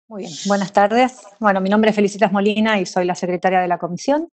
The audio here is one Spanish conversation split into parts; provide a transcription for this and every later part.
Muy bien, buenas tardes. Bueno, mi nombre es Felicitas Molina y soy la secretaria de la comisión.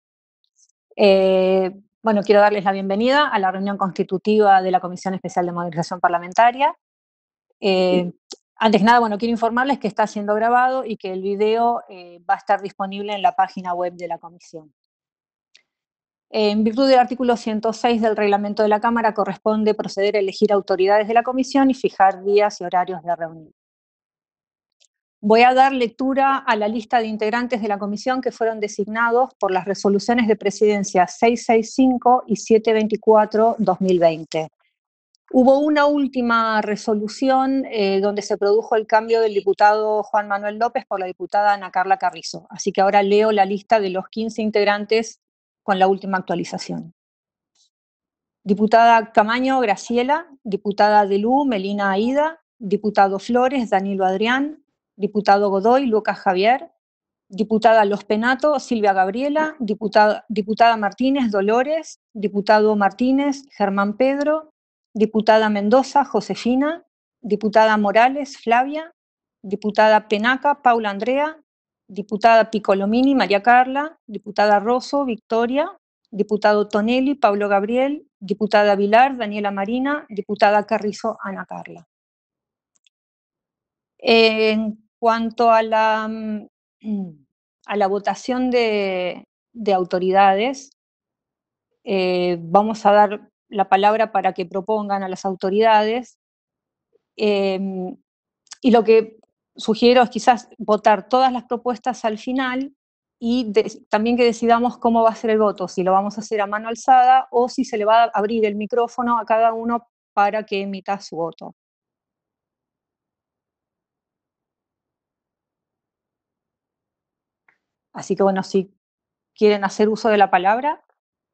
Bueno, quiero darles la bienvenida a la reunión constitutiva de la Comisión Especial de Modernización Parlamentaria. Eh, Antes que nada, bueno, quiero informarles que está siendo grabado y que el video va a estar disponible en la página web de la comisión. En virtud del artículo 106 del reglamento de la Cámara, corresponde proceder a elegir autoridades de la comisión y fijar días y horarios de reunión. Voy a dar lectura a la lista de integrantes de la comisión que fueron designados por las resoluciones de presidencia 665 y 724-2020. Hubo una última resolución donde se produjo el cambio del diputado Juan Manuel López por la diputada Ana Carla Carrizo. Así que ahora leo la lista de los 15 integrantes con la última actualización. Diputada Camaño Graciela, diputada Delú Melina Aida, diputado Flores Danilo Adrián, diputado Godoy Lucas Javier, diputada Los Penato Silvia Gabriela, diputada Martínez Dolores, diputado Martínez Germán Pedro, diputada Mendoza Josefina, diputada Morales Flavia, diputada Penaca Paula Andrea, diputada Piccolomini María Carla, diputada Rosso Victoria, diputado Tonelli Pablo Gabriel, diputada Vilar Daniela Marina, diputada Carrizo Ana Carla. En cuanto a la votación de autoridades, vamos a dar la palabra para que propongan a las autoridades, y lo que sugiero es quizás votar todas las propuestas al final y también que decidamos cómo va a ser el voto, si lo vamos a hacer a mano alzada o si se le va a abrir el micrófono a cada uno para que emita su voto. Así que bueno, si quieren hacer uso de la palabra.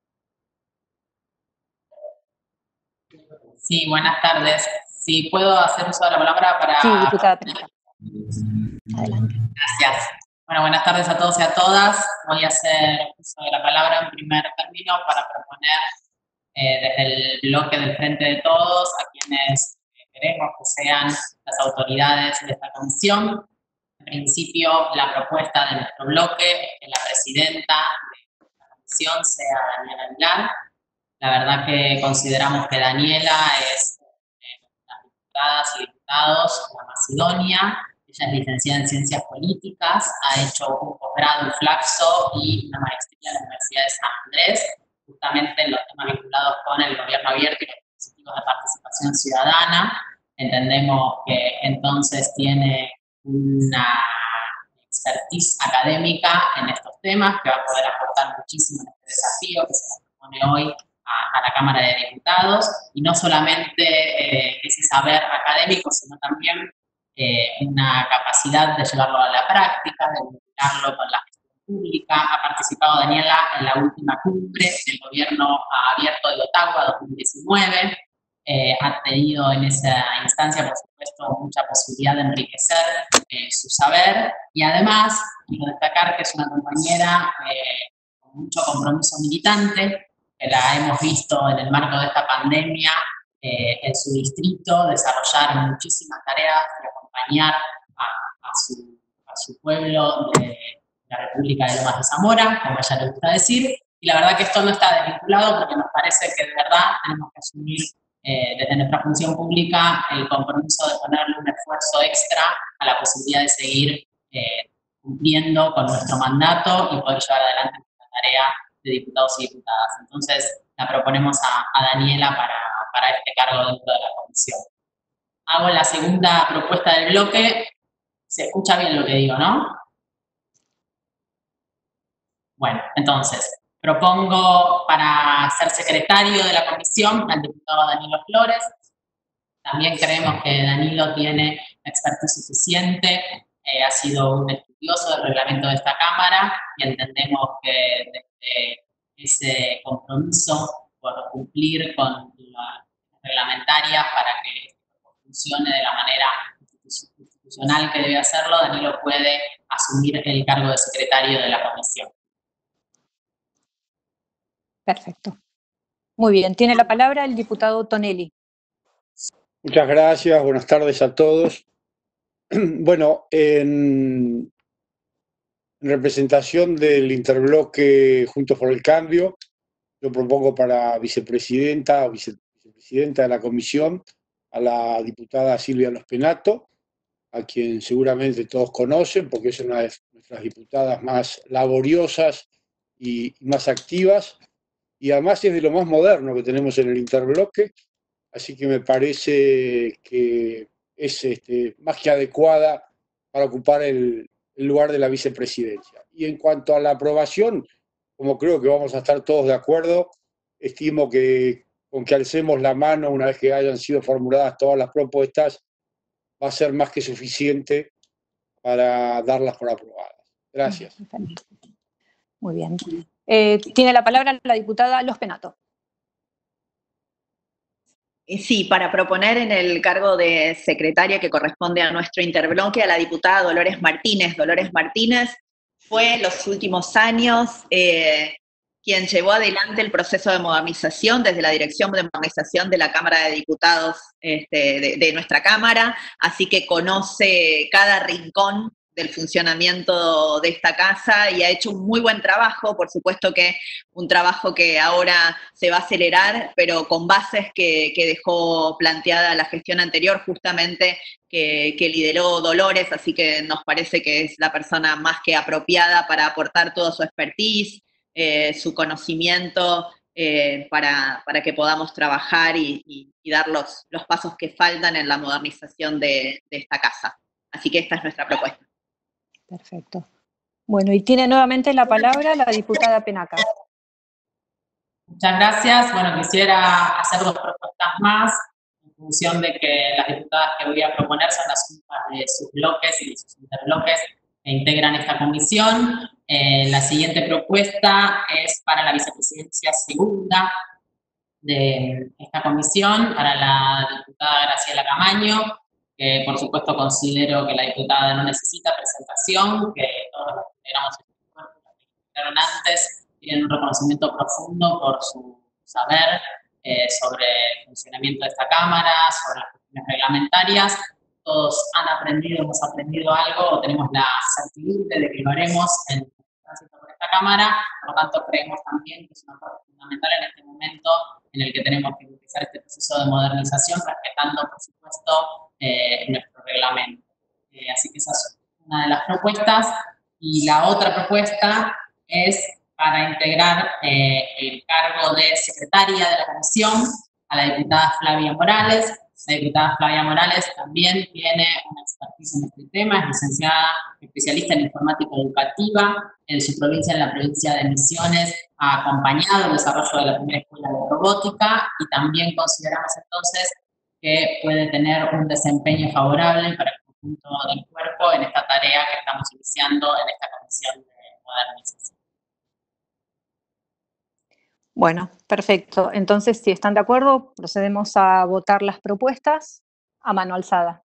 Sí, buenas tardes. Sí, puedo hacer uso de la palabra para... Sí, diputada Penaca. Adelante. Gracias. Bueno, buenas tardes a todos y a todas. Voy a hacer uso de la palabra en primer término para proponer desde el bloque del Frente de Todos a quienes queremos que sean las autoridades de esta comisión. En principio, la propuesta de nuestro bloque es que la presidenta de la comisión sea Daniela Aguilar. La verdad que consideramos que Daniela es las diputadas y diputados la más idónea. Ella es licenciada en Ciencias Políticas, ha hecho un posgrado en Flaxo y una maestría en la Universidad de San Andrés, justamente en los temas vinculados con el gobierno abierto y los dispositivos de participación ciudadana. Entendemos que entonces tiene una expertise académica en estos temas que va a poder aportar muchísimo en este desafío que se nos propone hoy a la Cámara de Diputados, y no solamente ese saber académico, sino también una capacidad de llevarlo a la práctica, de vincularlo con la gestión pública. Ha participado Daniela en la última cumbre del Gobierno Abierto de Ottawa 2019, ha tenido en esa instancia, por supuesto, mucha posibilidad de enriquecer su saber, y además quiero destacar que es una compañera con mucho compromiso militante, que la hemos visto en el marco de esta pandemia en su distrito desarrollar muchísimas tareas y acompañar a su pueblo de la República de Lomas de Zamora, como a ella le gusta decir, y la verdad que esto no está desvinculado porque nos parece que de verdad tenemos que asumir desde nuestra función pública el compromiso de ponerle un esfuerzo extra a la posibilidad de seguir cumpliendo con nuestro mandato y poder llevar adelante nuestra tarea de diputados y diputadas. Entonces, la proponemos a Daniela para este cargo dentro de la comisión. Hago la segunda propuesta del bloque. Se escucha bien lo que digo, ¿no? Bueno, entonces, propongo para ser secretario de la comisión al diputado Danilo Flores. También creemos que Danilo tiene expertise suficiente, ha sido un estudioso del reglamento de esta Cámara y entendemos que desde ese compromiso por cumplir con la reglamentaria para que esto funcione de la manera institucional que debe hacerlo, Danilo puede asumir el cargo de secretario de la comisión. Perfecto. Muy bien, tiene la palabra el diputado Tonelli. Muchas gracias, buenas tardes a todos. Bueno, en en representación del interbloque Juntos por el Cambio, yo propongo para vicepresidenta o vicepresidenta de la comisión a la diputada Silvia Lospenato, a quien seguramente todos conocen, porque es una de nuestras diputadas más laboriosas y más activas, y además es de lo más moderno que tenemos en el interbloque, así que me parece que es más que adecuada para ocupar el lugar de la vicepresidencia. Y en cuanto a la aprobación, como creo que vamos a estar todos de acuerdo, estimo que con que alcemos la mano una vez que hayan sido formuladas todas las propuestas, va a ser más que suficiente para darlas por aprobadas. Gracias. Muy bien. Tiene la palabra la diputada Lospenato. Sí, para proponer en el cargo de secretaria que corresponde a nuestro interbloque a la diputada Dolores Martínez. Dolores Martínez fue en los últimos años quien llevó adelante el proceso de modernización desde la Dirección de Modernización de la Cámara de Diputados de nuestra Cámara, así que conoce cada rincón del funcionamiento de esta casa y ha hecho un muy buen trabajo, por supuesto que un trabajo que ahora se va a acelerar, pero con bases que dejó planteada la gestión anterior, justamente que lideró Dolores, así que nos parece que es la persona más que apropiada para aportar toda su expertise, su conocimiento para que podamos trabajar y dar los pasos que faltan en la modernización de esta casa. Así que esta es nuestra propuesta. Perfecto. Bueno, y tiene nuevamente la palabra la diputada Penaca. Muchas gracias. Bueno, quisiera hacer dos propuestas más en función de que las diputadas que voy a proponer son las únicas de sus bloques y de sus interbloques que integran esta comisión. La siguiente propuesta es para la vicepresidencia segunda de esta comisión, para la diputada Graciela Camaño, que por supuesto considero que la diputada no necesita presentación, que todos los que integramos este cuerpo, los que integraron antes, tienen un reconocimiento profundo por su saber sobre el funcionamiento de esta Cámara, sobre las cuestiones reglamentarias. Todos han aprendido, hemos aprendido algo, o tenemos la certidumbre de que lo haremos en el tránsito por esta Cámara, por lo tanto creemos también que es una parte fundamental en este momento en el que tenemos que empezar este proceso de modernización, respetando, por supuesto, nuestro reglamento. Así que esa es una de las propuestas. Y la otra propuesta es para integrar el cargo de secretaria de la comisión a la diputada Flavia Morales. La diputada Flavia Morales también tiene una expertise en este tema, es licenciada, especialista en informática educativa, en su provincia, en la provincia de Misiones, ha acompañado el desarrollo de la primera escuela de robótica y también consideramos entonces que puede tener un desempeño favorable para el conjunto del cuerpo en esta tarea que estamos iniciando en esta comisión de modernización. Bueno, perfecto. Entonces, si están de acuerdo, procedemos a votar las propuestas a mano alzada.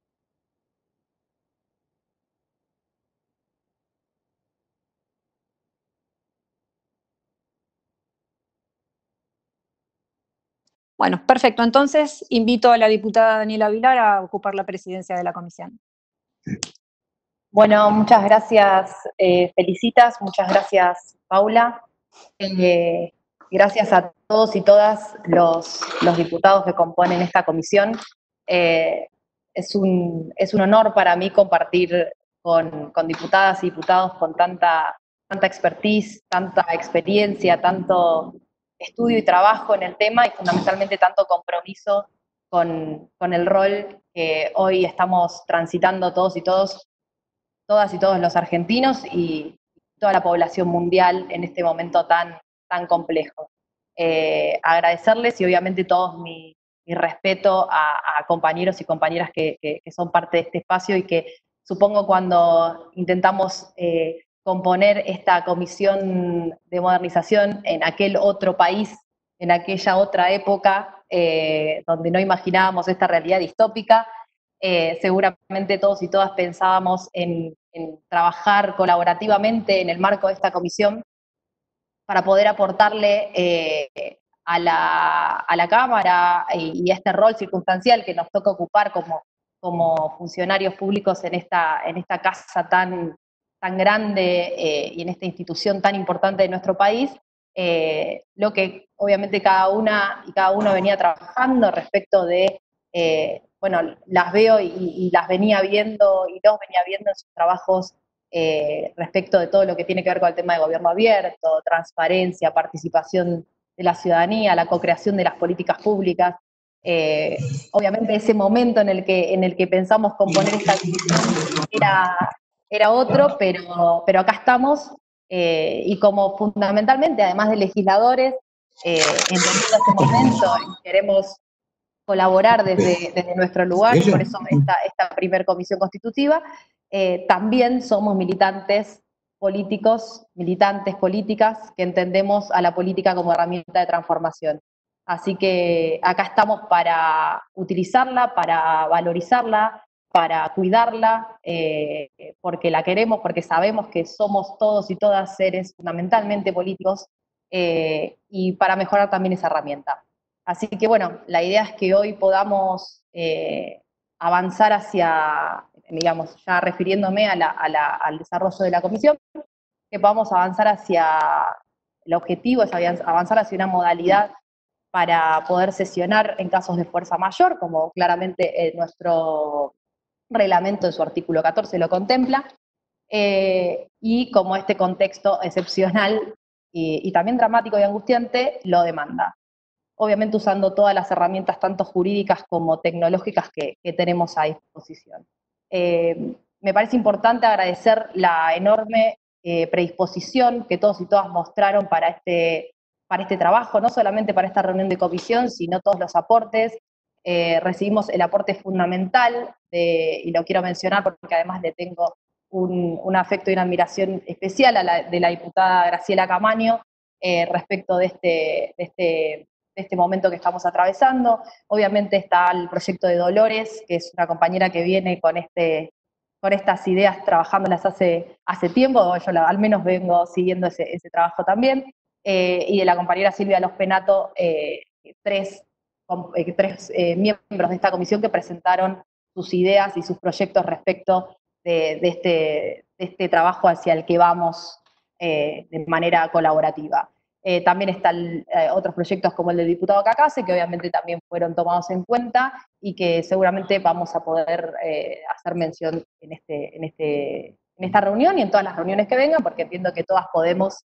Bueno, perfecto. Entonces, invito a la diputada Daniela Vilar a ocupar la presidencia de la comisión. Bueno, muchas gracias, Felicitas, muchas gracias, Paula. Gracias a todos y todas los diputados que componen esta comisión. Es un honor para mí compartir con diputadas y diputados con tanta expertise, tanta experiencia, tanto estudio y trabajo en el tema y fundamentalmente tanto compromiso con el rol que hoy estamos transitando todos y todas y todos los argentinos y toda la población mundial en este momento tan complejo. Agradecerles y obviamente todo mi respeto a compañeros y compañeras que son parte de este espacio y que supongo cuando intentamos componer esta comisión de modernización en aquel otro país, en aquella otra época, donde no imaginábamos esta realidad distópica, seguramente todos y todas pensábamos en trabajar colaborativamente en el marco de esta comisión para poder aportarle a la Cámara y a este rol circunstancial que nos toca ocupar como funcionarios públicos en esta casa tan tan grande y en esta institución tan importante de nuestro país, lo que obviamente cada una y cada uno venía trabajando respecto de, bueno, las veo y las venía viendo y los venía viendo en sus trabajos respecto de todo lo que tiene que ver con el tema de gobierno abierto, transparencia, participación de la ciudadanía, la co-creación de las políticas públicas. Obviamente ese momento en el que pensamos componer esta comisión era otro, pero acá estamos, y como fundamentalmente, además de legisladores, entendiendo este momento, queremos colaborar desde nuestro lugar, por eso esta primer comisión constitutiva, también somos militantes políticos, militantes políticas, que entendemos a la política como herramienta de transformación. Así que acá estamos para utilizarla, para valorizarla, para cuidarla, porque la queremos, porque sabemos que somos todos y todas seres fundamentalmente políticos, y para mejorar también esa herramienta. Así que bueno, la idea es que hoy podamos avanzar hacia, digamos, ya refiriéndome al desarrollo de la comisión, que podamos avanzar hacia, el objetivo es avanzar hacia una modalidad para poder sesionar en casos de fuerza mayor, como claramente nuestro reglamento en su artículo 14 lo contempla, y como este contexto excepcional y también dramático y angustiante lo demanda. Obviamente usando todas las herramientas, tanto jurídicas como tecnológicas, que tenemos a disposición. Me parece importante agradecer la enorme predisposición que todos y todas mostraron para este trabajo, no solamente para esta reunión de comisión, sino todos los aportes. Recibimos el aporte fundamental, y lo quiero mencionar porque además le tengo un afecto y una admiración especial de la diputada Graciela Camaño, respecto de este momento que estamos atravesando. Obviamente está el proyecto de Dolores, que es una compañera que viene con estas ideas trabajándolas hace tiempo, yo al menos vengo siguiendo ese trabajo también, y de la compañera Silvia Los Penato, tres miembros de esta comisión que presentaron sus ideas y sus proyectos respecto de este trabajo hacia el que vamos de manera colaborativa. También están otros proyectos como el del diputado Cacase, que obviamente también fueron tomados en cuenta y que seguramente vamos a poder hacer mención en esta reunión y en todas las reuniones que vengan, porque entiendo que todas podemos,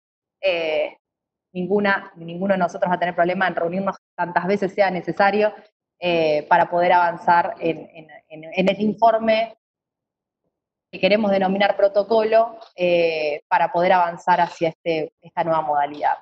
ninguno de nosotros va a tener problema en reunirnos tantas veces sea necesario para poder avanzar en el informe que queremos denominar protocolo, para poder avanzar hacia esta nueva modalidad.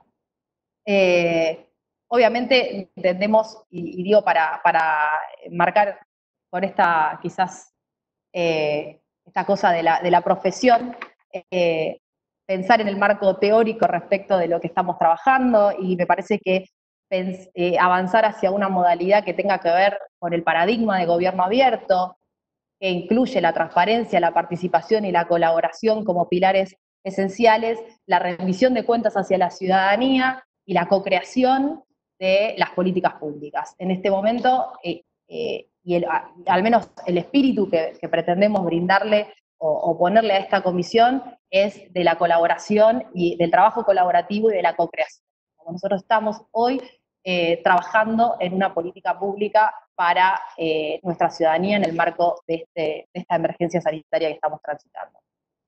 Obviamente entendemos, y digo para marcar con esta quizás esta cosa de la profesión, pensar en el marco teórico respecto de lo que estamos trabajando, y me parece que avanzar hacia una modalidad que tenga que ver con el paradigma de gobierno abierto, que incluye la transparencia, la participación y la colaboración como pilares esenciales, la rendición de cuentas hacia la ciudadanía y la co-creación de las políticas públicas. En este momento, al menos el espíritu que pretendemos brindarle o ponerle a esta comisión es de la colaboración y del trabajo colaborativo y de la co-creación. Como nosotros estamos hoy trabajando en una política pública para nuestra ciudadanía en el marco de esta emergencia sanitaria que estamos transitando.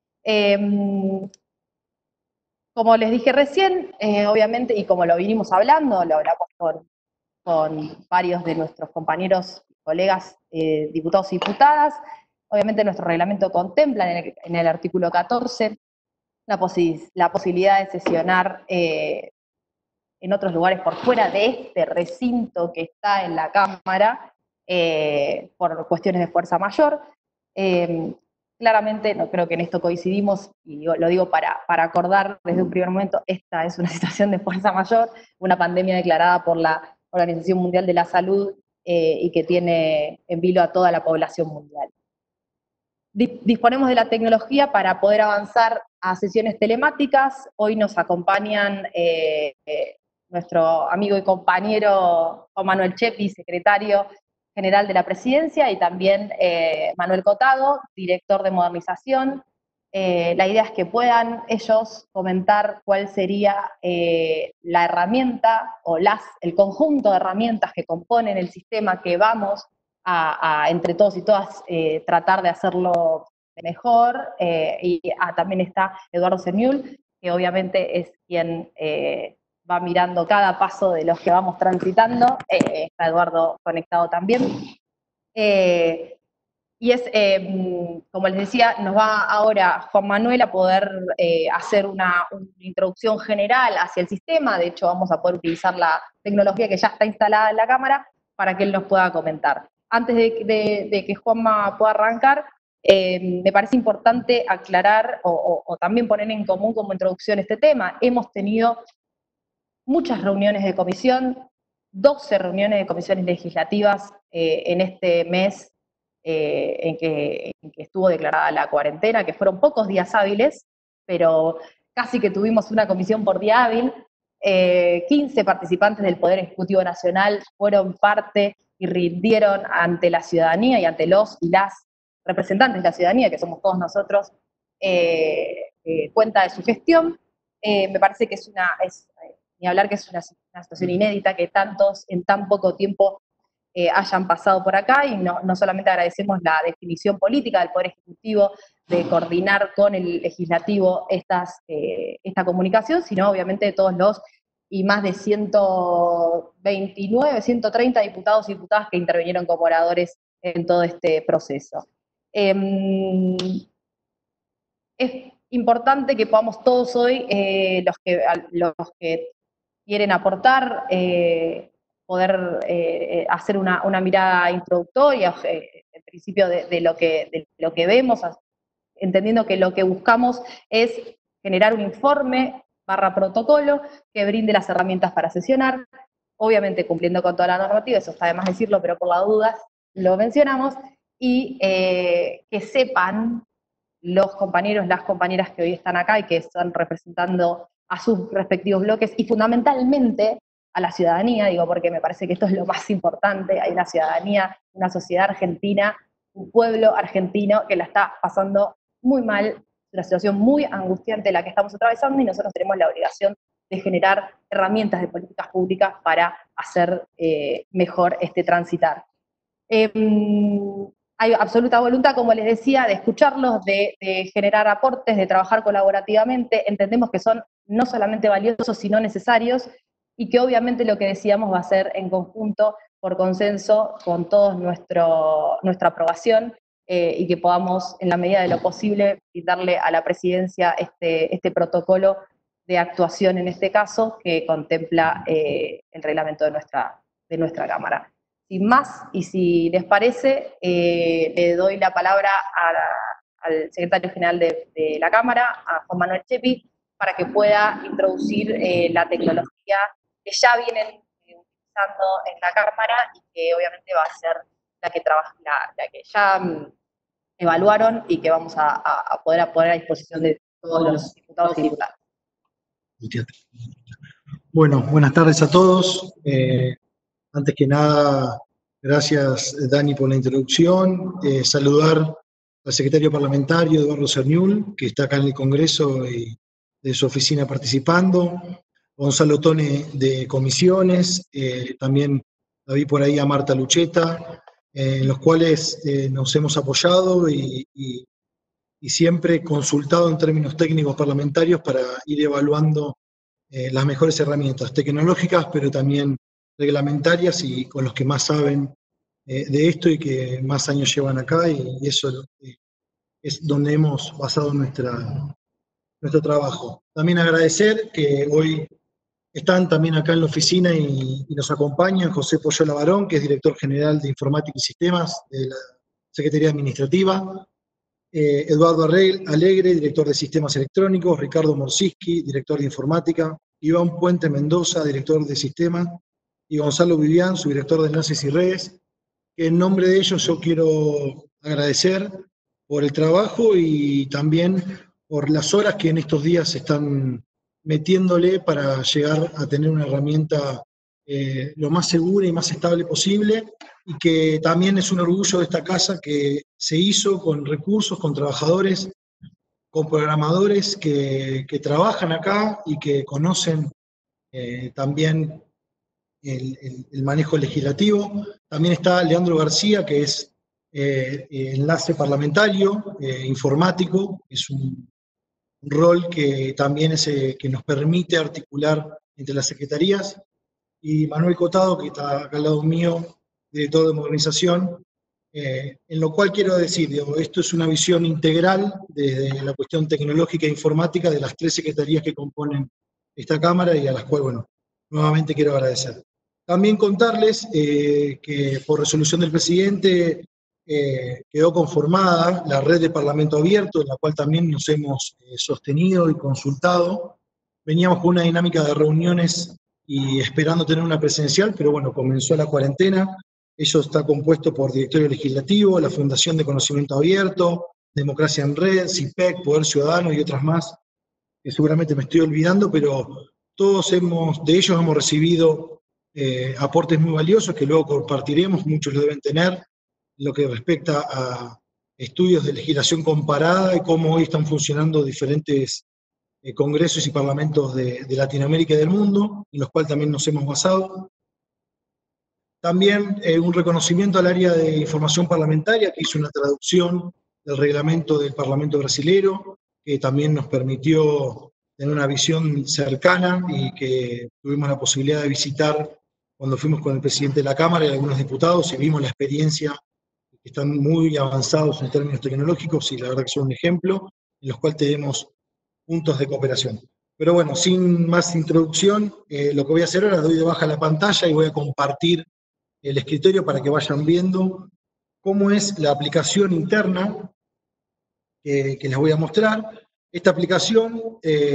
Como les dije recién, obviamente, y como lo vinimos hablando, lo hablamos con varios de nuestros compañeros y colegas diputados y diputadas, obviamente nuestro reglamento contempla en el artículo 14 la posibilidad de sesionar en otros lugares por fuera de este recinto que está en la Cámara, por cuestiones de fuerza mayor. Claramente, no creo que en esto coincidimos, y lo digo para acordar desde un primer momento, esta es una situación de fuerza mayor, una pandemia declarada por la Organización Mundial de la Salud, y que tiene en vilo a toda la población mundial. Disponemos de la tecnología para poder avanzar a sesiones telemáticas. Hoy nos acompañan nuestro amigo y compañero Juan Manuel Chepi, secretario general de la Presidencia, y también Manuel Cotado, director de modernización, La idea es que puedan ellos comentar cuál sería la herramienta o el conjunto de herramientas que componen el sistema que vamos a entre todos y todas tratar de hacerlo mejor. También está Eduardo Serniul, que obviamente es quien va mirando cada paso de los que vamos transitando. Está Eduardo conectado también. Y es, como les decía, nos va ahora Juan Manuel a poder hacer una introducción general hacia el sistema. De hecho, vamos a poder utilizar la tecnología que ya está instalada en la cámara para que él nos pueda comentar. Antes de que Juanma pueda arrancar, me parece importante aclarar o también poner en común como introducción este tema. Hemos tenido muchas reuniones de comisión, 12 reuniones de comisiones legislativas en este mes en que estuvo declarada la cuarentena, que fueron pocos días hábiles, pero casi que tuvimos una comisión por día hábil. 15 participantes del Poder Ejecutivo Nacional fueron parte y rindieron ante la ciudadanía y ante los y las representantes de la ciudadanía, que somos todos nosotros, cuenta de su gestión. Me parece que ni hablar que es una situación inédita que tantos en tan poco tiempo hayan pasado por acá, y no solamente agradecemos la definición política del Poder Ejecutivo de coordinar con el Legislativo esta comunicación, sino obviamente de todos los y más de 129, 130 diputados y diputadas que intervinieron como oradores en todo este proceso. Es importante que podamos todos hoy, los que quieren aportar, poder hacer una mirada introductoria, en principio de lo que vemos, entendiendo que lo que buscamos es generar un informe / protocolo que brinde las herramientas para sesionar, obviamente cumpliendo con toda la normativa, eso está de más decirlo, pero por las dudas lo mencionamos, y que sepan los compañeros, las compañeras que hoy están acá y que están representando a sus respectivos bloques, y fundamentalmente a la ciudadanía, digo, porque me parece que esto es lo más importante. Hay una ciudadanía, una sociedad argentina, un pueblo argentino que la está pasando muy mal, una situación muy angustiante la que estamos atravesando, y nosotros tenemos la obligación de generar herramientas de políticas públicas para hacer mejor este transitar. Hay absoluta voluntad, como les decía, de escucharlos, de generar aportes, de trabajar colaborativamente. Entendemos que son no solamente valiosos, sino necesarios, y que obviamente lo que decíamos va a ser en conjunto, por consenso, con todos nuestra aprobación, y que podamos, en la medida de lo posible, darle a la presidencia este protocolo de actuación en este caso, que contempla el reglamento de nuestra Cámara. Sin más, y si les parece, le doy la palabra al secretario general de la Cámara, a Juan Manuel Chepi, para que pueda introducir la tecnología que ya vienen utilizando en la Cámara y que obviamente va a ser la que ya evaluaron y que vamos a poder poner a disposición de todos los diputados y diputadas. Bueno, buenas tardes a todos. Antes que nada, gracias Dani por la introducción. Saludar al secretario parlamentario Eduardo Serniul, que está acá en el Congreso y de su oficina participando. Gonzalo Tone de comisiones, también la vi por ahí a Marta Lucheta, en los cuales nos hemos apoyado y siempre consultado en términos técnicos parlamentarios para ir evaluando las mejores herramientas tecnológicas, pero también reglamentarias, y con los que más saben de esto y que más años llevan acá, y eso es donde hemos basado nuestro trabajo. También agradecer que hoy están también acá en la oficina y nos acompañan José Poyola Barón, que es director general de Informática y Sistemas de la Secretaría Administrativa, Eduardo Alegre, director de Sistemas Electrónicos, Ricardo Morsiski, director de Informática, Iván Puente Mendoza, director de Sistemas, y Gonzalo Vivian, su director de Enlaces y Redes, que en nombre de ellos yo quiero agradecer por el trabajo y también por las horas que en estos días están metiéndole para llegar a tener una herramienta lo más segura y más estable posible, y que también es un orgullo de esta casa que se hizo con recursos, con trabajadores con programadores que trabajan acá y que conocen también el manejo legislativo. También está Leandro García, que es enlace parlamentario, informático, es un rol que también es, que nos permite articular entre las secretarías, y Manuel Cotado, que está acá al lado mío, director de modernización, en lo cual quiero decir, digo, esto es una visión integral desde la cuestión tecnológica e informática de las 3 secretarías que componen esta Cámara y a las cuales, bueno, nuevamente quiero agradecer. También contarles que por resolución del presidente quedó conformada la red de Parlamento Abierto, en la cual también nos hemos sostenido y consultado. Veníamos con una dinámica de reuniones y esperando tener una presencial, pero bueno, comenzó la cuarentena. Eso está compuesto por Directorio Legislativo, la Fundación de Conocimiento Abierto, Democracia en Red, CIPEC, Poder Ciudadano y otras más, que seguramente me estoy olvidando, pero todos de ellos hemos recibido aportes muy valiosos que luego compartiremos, muchos lo deben tener, en lo que respecta a estudios de legislación comparada y cómo hoy están funcionando diferentes congresos y parlamentos de Latinoamérica y del mundo, en los cuales también nos hemos basado. También un reconocimiento al área de información parlamentaria, que hizo una traducción del reglamento del Parlamento brasilero, que también nos permitió tener una visión cercana y que tuvimos la posibilidad de visitar cuando fuimos con el presidente de la Cámara y algunos diputados y vimos la experiencia, que están muy avanzados en términos tecnológicos y la verdad que son un ejemplo, en los cuales tenemos puntos de cooperación. Pero bueno, sin más introducción, lo que voy a hacer ahora, doy de baja la pantalla y voy a compartir el escritorio para que vayan viendo cómo es la aplicación interna que les voy a mostrar. Esta aplicación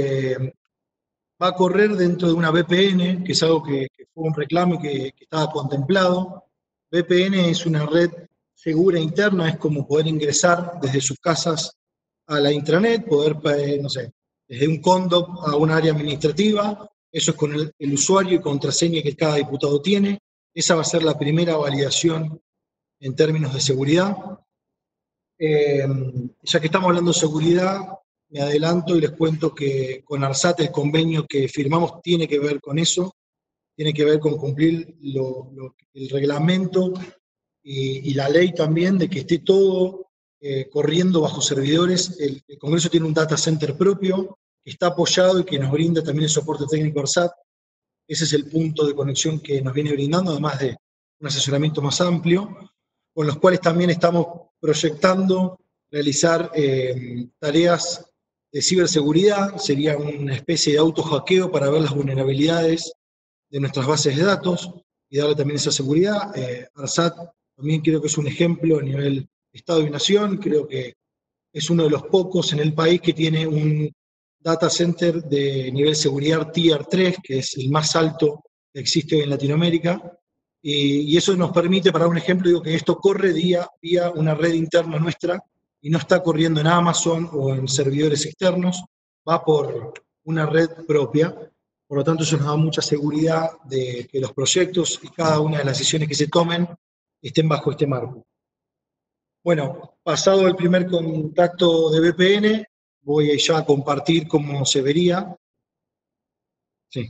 va a correr dentro de una VPN, que es algo que fue un reclamo que estaba contemplado. VPN es una red segura interna, es como poder ingresar desde sus casas a la intranet, poder, no sé, desde un condo a un área administrativa. Eso es con el usuario y contraseña que cada diputado tiene. Esa va a ser la primera validación en términos de seguridad. Ya que estamos hablando de seguridad, me adelanto y les cuento que con ARSAT el convenio que firmamos tiene que ver con eso, tiene que ver con cumplir el reglamento y la ley también de que esté todo corriendo bajo servidores. El Congreso tiene un data center propio que está apoyado y que nos brinda también el soporte técnico ARSAT. Ese es el punto de conexión que nos viene brindando, además de un asesoramiento más amplio, con los cuales también estamos proyectando realizar tareas de ciberseguridad. Sería una especie de auto-hackeo para ver las vulnerabilidades de nuestras bases de datos y darle también esa seguridad. ARSAT también creo que es un ejemplo a nivel Estado y Nación, creo que es uno de los pocos en el país que tiene un data center de nivel seguridad Tier 3, que es el más alto que existe en Latinoamérica, y eso nos permite, para un ejemplo, digo que esto corre vía una red interna nuestra y no está corriendo en Amazon o en servidores externos, va por una red propia. Por lo tanto, eso nos da mucha seguridad de que los proyectos y cada una de las decisiones que se tomen estén bajo este marco. Bueno, pasado el primer contacto de VPN, voy ya a compartir cómo se vería. Sí.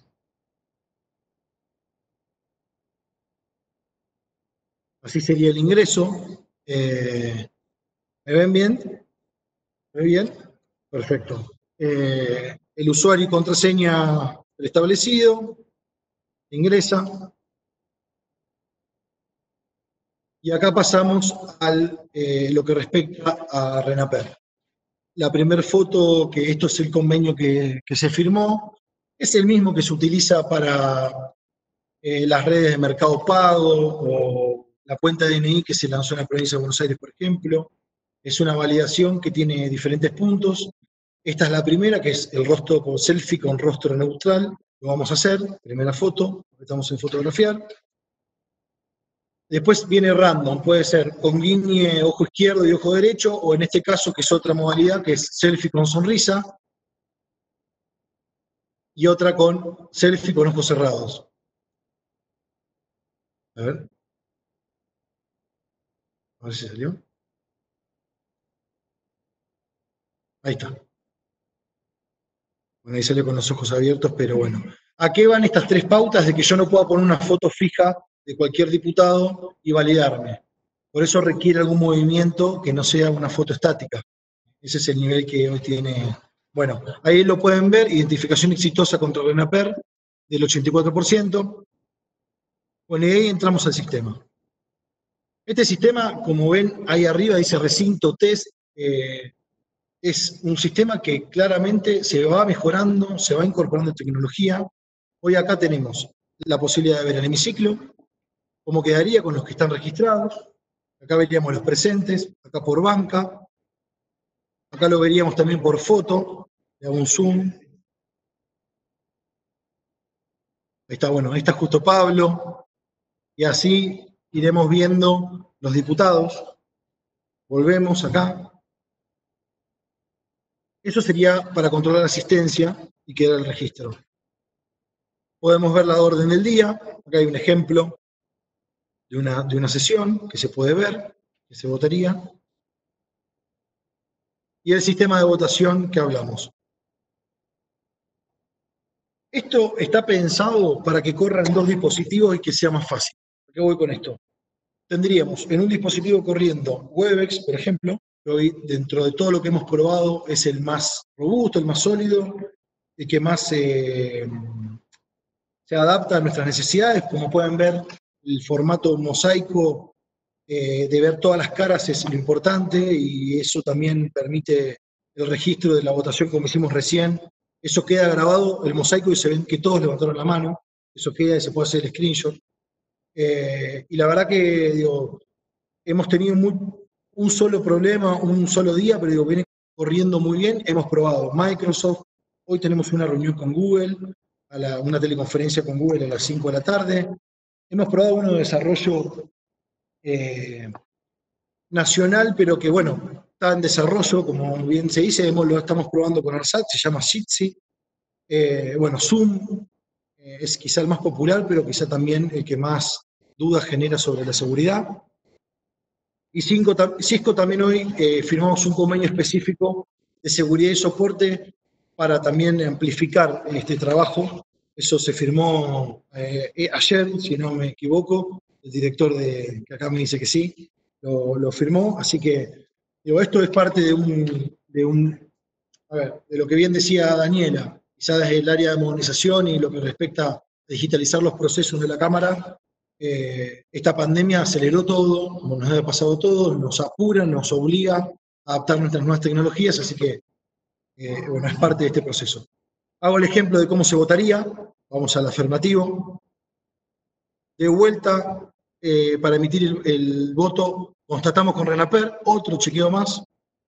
Así sería el ingreso. ¿Me ven bien? ¿Me ven bien? Perfecto. El usuario y contraseña preestablecido. Ingresa. Y acá pasamos a lo que respecta a RENAPER. La primera foto, que esto es el convenio que se firmó, es el mismo que se utiliza para las redes de Mercado Pago o la cuenta DNI que se lanzó en la provincia de Buenos Aires, por ejemplo. Es una validación que tiene diferentes puntos. Esta es la primera, que es el rostro con selfie con rostro neutral. Lo vamos a hacer, primera foto, apretamos en fotografiar. Después viene random, puede ser con guiñe ojo izquierdo y ojo derecho, o en este caso, que es otra modalidad, que es selfie con sonrisa, y otra con selfie con ojos cerrados. A ver si salió. Ahí está. Bueno, ahí sale con los ojos abiertos, pero bueno. ¿A qué van estas 3 pautas de que yo no pueda poner una foto fija de cualquier diputado y validarme? Por eso requiere algún movimiento que no sea una foto estática. Ese es el nivel que hoy tiene. Bueno, ahí lo pueden ver, identificación exitosa contra RENAPER del 84%. Bueno, y ahí entramos al sistema. Este sistema, como ven ahí arriba, dice recinto test, es un sistema que claramente se va mejorando, se va incorporando tecnología. Hoy acá tenemos la posibilidad de ver el hemiciclo, cómo quedaría con los que están registrados. Acá veríamos los presentes, acá por banca. Acá lo veríamos también por foto. Le hago un zoom. Ahí está, bueno, ahí está justo Pablo. Y así iremos viendo los diputados. Volvemos acá. Eso sería para controlar la asistencia y quedar el registro. Podemos ver la orden del día. Acá hay un ejemplo de una sesión que se puede ver, que se votaría. Y el sistema de votación que hablamos. Esto está pensado para que corran 2 dispositivos y que sea más fácil. ¿A qué voy con esto? Tendríamos en un dispositivo corriendo Webex, por ejemplo, que hoy dentro de todo lo que hemos probado es el más robusto, el más sólido, el que más se adapta a nuestras necesidades. Como pueden ver, el formato mosaico de ver todas las caras es lo importante y eso también permite el registro de la votación como hicimos recién. Eso queda grabado, el mosaico, y se ven que todos levantaron la mano. Eso queda y se puede hacer el screenshot. Y la verdad que digo, hemos tenido un solo problema, un solo día, pero digo, viene corriendo muy bien. Hemos probado Microsoft, hoy tenemos una reunión con Google, una teleconferencia con Google a las 5 de la tarde. Hemos probado uno de desarrollo nacional, pero que bueno, está en desarrollo, como bien se dice, lo estamos probando con ARSAT, se llama Jitsi. Bueno, Zoom es quizá el más popular, pero quizá también el que más dudas genera sobre la seguridad. Y Cisco también hoy firmamos un convenio específico de seguridad y soporte para también amplificar este trabajo. Eso se firmó ayer, si no me equivoco. El director que acá me dice que sí, lo firmó. Así que digo, esto es parte de lo que bien decía Daniela, quizá desde el área de modernización y lo que respecta a digitalizar los procesos de la Cámara. Esta pandemia aceleró todo, como nos ha pasado todo, nos apura, nos obliga a adaptar nuestras nuevas tecnologías, así que bueno, es parte de este proceso. Hago el ejemplo de cómo se votaría. Vamos al afirmativo. De vuelta, para emitir el voto, constatamos con RENAPER, otro chequeo más.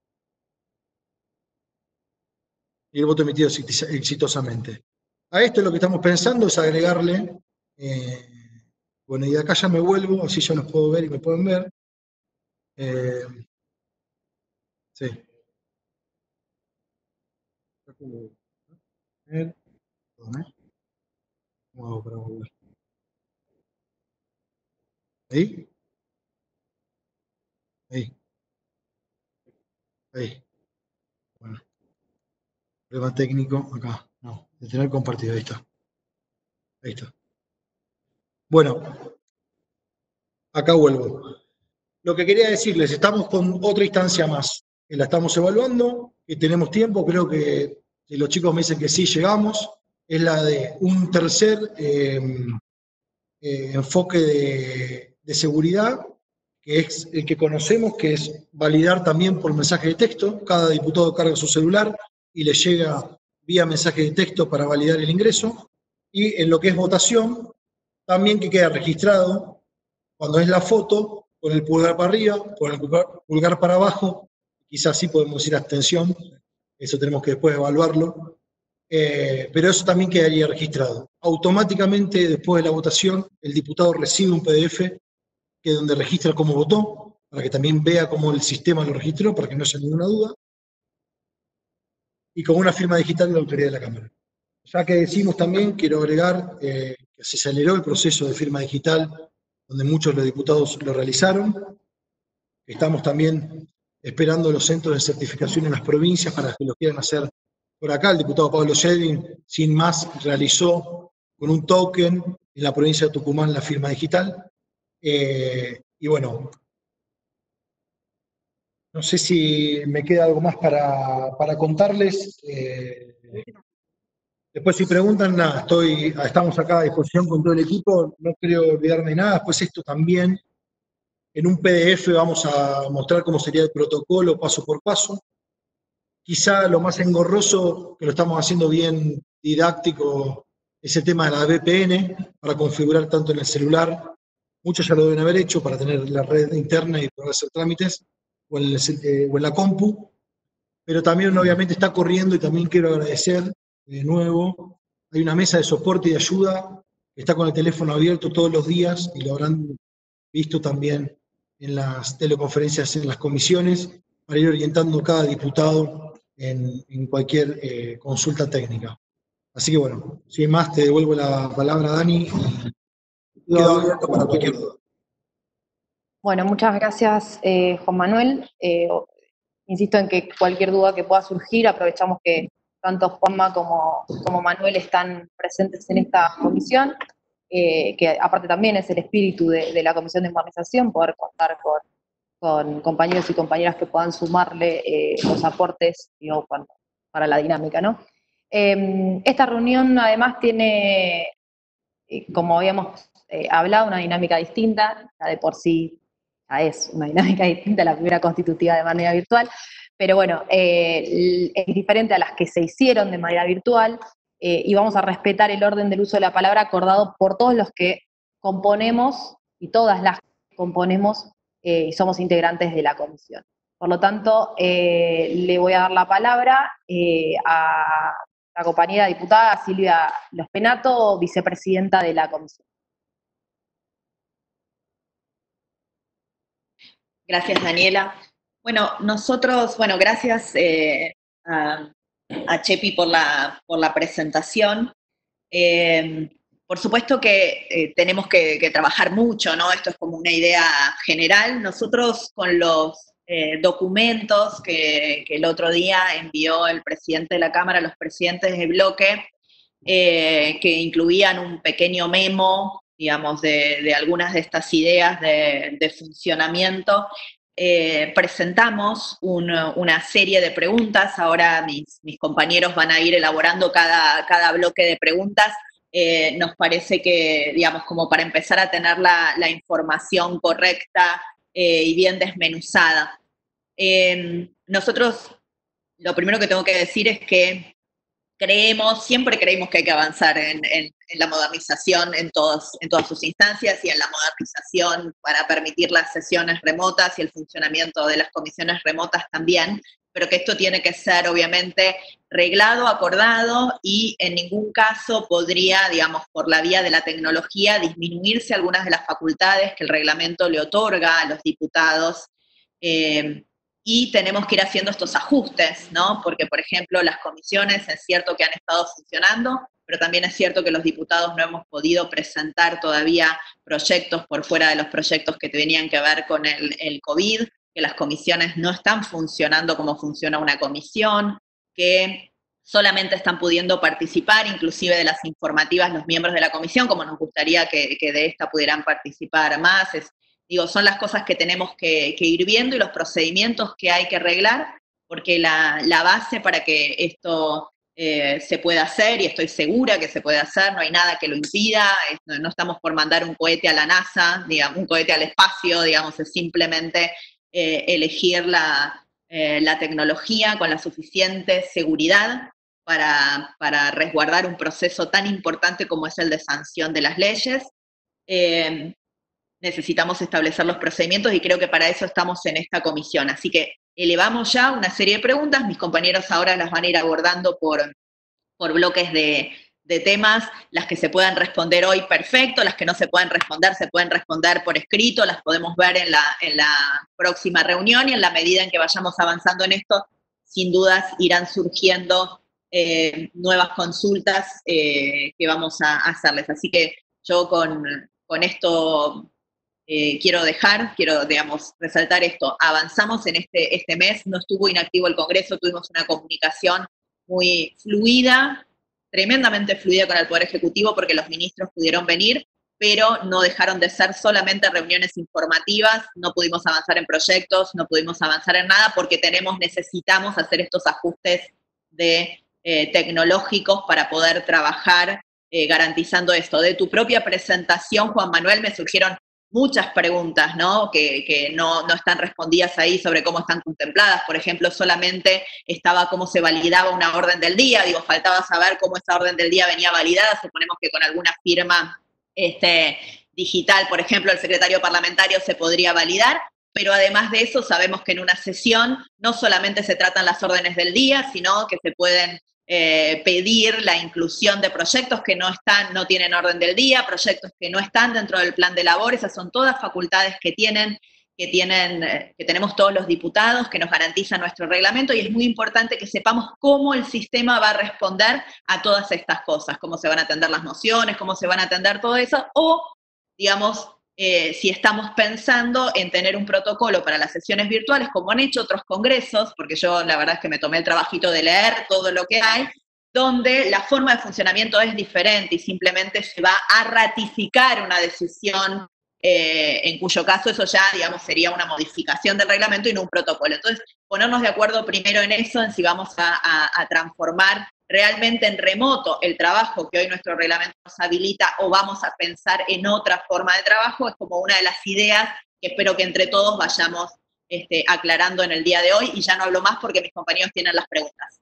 Y el voto emitido exitosamente. A esto lo que estamos pensando es agregarle, bueno, y de acá ya me vuelvo, así yo los puedo ver y me pueden ver. Sí. ¿Cómo hago para volver? ¿Ahí? Ahí. Ahí. Bueno. Problema técnico, acá. No, de tener compartido, ahí está. Ahí está. Bueno, acá vuelvo. Lo que quería decirles, estamos con otra instancia más, que la estamos evaluando, que tenemos tiempo, creo que si los chicos me dicen que sí, llegamos, es la de un tercer enfoque de seguridad, que es el que conocemos, que es validar también por mensaje de texto. Cada diputado carga su celular y le llega vía mensaje de texto para validar el ingreso. Y en lo que es votación, también que queda registrado cuando es la foto, con el pulgar para arriba, con el pulgar para abajo. Quizás sí podemos decir abstención, eso tenemos que después evaluarlo. Pero eso también quedaría registrado. Automáticamente, después de la votación, el diputado recibe un PDF que es donde registra cómo votó, para que también vea cómo el sistema lo registró, para que no haya ninguna duda, y con una firma digital de la autoridad de la Cámara. Ya que decimos también, quiero agregar que se aceleró el proceso de firma digital, donde muchos de los diputados lo realizaron. Estamos también esperando los centros de certificación en las provincias para que lo quieran hacer por acá, el diputado Pablo Sedin, sin más, realizó con un token en la provincia de Tucumán la firma digital. Y bueno, no sé si me queda algo más para contarles. Después, si preguntan, nada, estamos acá a disposición con todo el equipo, no quiero olvidarme de nada. Después esto también, en un PDF vamos a mostrar cómo sería el protocolo paso por paso. Quizá lo más engorroso, que lo estamos haciendo bien didáctico, es el tema de la VPN, para configurar tanto en el celular. Muchos ya lo deben haber hecho para tener la red interna y poder hacer trámites, o en la compu. Pero también obviamente está corriendo, y también quiero agradecer de nuevo. Hay una mesa de soporte y de ayuda que está con el teléfono abierto todos los días, y lo habrán visto también en las teleconferencias en las comisiones, para ir orientando a cada diputado en cualquier consulta técnica. Así que bueno, sin más, te devuelvo la palabra, Dani, y quedo abierto para cualquier duda. Bueno, muchas gracias, Juan Manuel. Insisto en que cualquier duda que pueda surgir, aprovechamos que tanto Juanma como Manuel están presentes en esta comisión, que aparte también es el espíritu de la Comisión de Modernización, poder contar con compañeros y compañeras que puedan sumarle los aportes, digo, para la dinámica, ¿no? Esta reunión además tiene, como habíamos hablado, una dinámica distinta, ya de por sí ya es una dinámica distinta a la primera constitutiva de manera virtual, pero bueno, es diferente a las que se hicieron de manera virtual, y vamos a respetar el orden del uso de la palabra acordado por todos los que componemos, y todas las que componemos, y somos integrantes de la comisión. Por lo tanto, le voy a dar la palabra a la compañera diputada Silvia Lospenato, vicepresidenta de la comisión. Gracias, Daniela. Bueno, gracias a Chepi por la presentación. Por supuesto que tenemos que trabajar mucho, ¿no? Esto es como una idea general. Nosotros con los documentos que el otro día envió el presidente de la Cámara a los presidentes de bloque, que incluían un pequeño memo, digamos, de algunas de estas ideas de funcionamiento, presentamos una serie de preguntas. Ahora mis compañeros van a ir elaborando cada bloque de preguntas. Nos parece que, digamos, como para empezar a tener la información correcta y bien desmenuzada. Nosotros, lo primero que tengo que decir es que siempre creímos que hay que avanzar en la modernización en todas sus instancias, y en la modernización para permitir las sesiones remotas y el funcionamiento de las comisiones remotas también, pero que esto tiene que ser obviamente reglado, acordado, y en ningún caso podría, digamos, por la vía de la tecnología, disminuirse algunas de las facultades que el reglamento le otorga a los diputados. Y tenemos que ir haciendo estos ajustes, ¿no? Porque, por ejemplo, las comisiones es cierto que han estado funcionando, pero también es cierto que los diputados no hemos podido presentar todavía proyectos por fuera de los proyectos que tenían que ver con el COVID, que las comisiones no están funcionando como funciona una comisión, que solamente están pudiendo participar, inclusive de las informativas, los miembros de la comisión, como nos gustaría que de esta pudieran participar más. Son las cosas que tenemos que ir viendo, y los procedimientos que hay que arreglar, porque la base para que esto se pueda hacer, y estoy segura que se puede hacer, no hay nada que lo impida, no estamos por mandar un cohete a la NASA, digamos, un cohete al espacio, digamos, es simplemente elegir la tecnología con la suficiente seguridad para resguardar un proceso tan importante como es el de sanción de las leyes. Necesitamos establecer los procedimientos, y creo que para eso estamos en esta comisión. Así que elevamos ya una serie de preguntas, mis compañeros ahora las van a ir abordando por bloques de temas. Las que se puedan responder hoy, perfecto; las que no se pueden responder por escrito, las podemos ver en la próxima reunión, y en la medida en que vayamos avanzando en esto, sin dudas irán surgiendo nuevas consultas que vamos a hacerles. Así que yo con esto quiero, digamos, resaltar esto. Avanzamos en este mes, no estuvo inactivo el Congreso, tuvimos una comunicación muy fluida, tremendamente fluida con el Poder Ejecutivo porque los ministros pudieron venir, pero no dejaron de ser solamente reuniones informativas, no pudimos avanzar en proyectos, no pudimos avanzar en nada porque necesitamos hacer estos ajustes tecnológicos para poder trabajar garantizando esto. De tu propia presentación, Juan Manuel, me surgieron muchas preguntas, ¿no? Que no están respondidas ahí sobre cómo están contempladas. Por ejemplo, solamente estaba cómo se validaba una orden del día, faltaba saber cómo esa orden del día venía validada, suponemos que con alguna firma digital, por ejemplo, el secretario parlamentario se podría validar, pero además de eso sabemos que en una sesión no solamente se tratan las órdenes del día, sino que se pueden pedir la inclusión de proyectos que no tienen orden del día, proyectos que no están dentro del plan de labor, esas son todas facultades que tenemos todos los diputados, que nos garantiza nuestro reglamento, y es muy importante que sepamos cómo el sistema va a responder a todas estas cosas, cómo se van a atender las mociones, cómo se van a atender todo eso, o, digamos, si estamos pensando en tener un protocolo para las sesiones virtuales, como han hecho otros congresos, porque yo la verdad es que me tomé el trabajito de leer todo lo que hay, donde la forma de funcionamiento es diferente y simplemente se va a ratificar una decisión, en cuyo caso eso ya, digamos, sería una modificación del reglamento y no un protocolo. Entonces, ponernos de acuerdo primero en eso, en si vamos a transformar realmente en remoto el trabajo que hoy nuestro reglamento nos habilita o vamos a pensar en otra forma de trabajo, es como una de las ideas que espero que entre todos vayamos aclarando en el día de hoy, y ya no hablo más porque mis compañeros tienen las preguntas.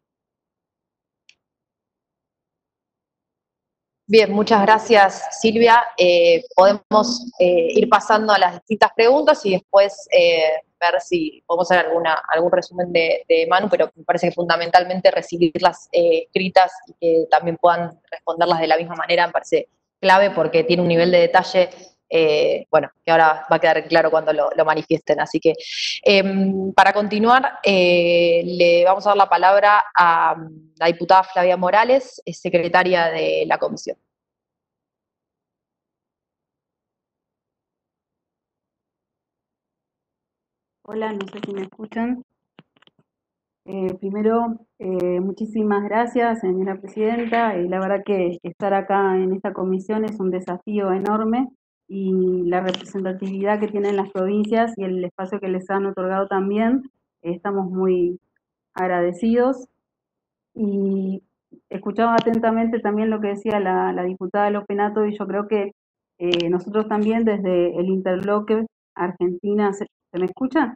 Bien, muchas gracias, Silvia. Podemos ir pasando a las distintas preguntas y después ver si podemos hacer algún resumen de Manu, pero me parece que fundamentalmente recibirlas escritas y que también puedan responderlas de la misma manera me parece clave porque tiene un nivel de detalle, bueno, que ahora va a quedar claro cuando lo manifiesten. Así que para continuar, le vamos a dar la palabra a la diputada Flavia Morales, secretaria de la comisión. Hola, no sé si me escuchan. Primero, muchísimas gracias, señora presidenta. La verdad que estar acá en esta comisión es un desafío enorme, y la representatividad que tienen las provincias y el espacio que les han otorgado también, estamos muy agradecidos. Y escuchaba atentamente también lo que decía la diputada Lopenato, y yo creo que nosotros también desde el interbloque Argentina, ¿se me escucha?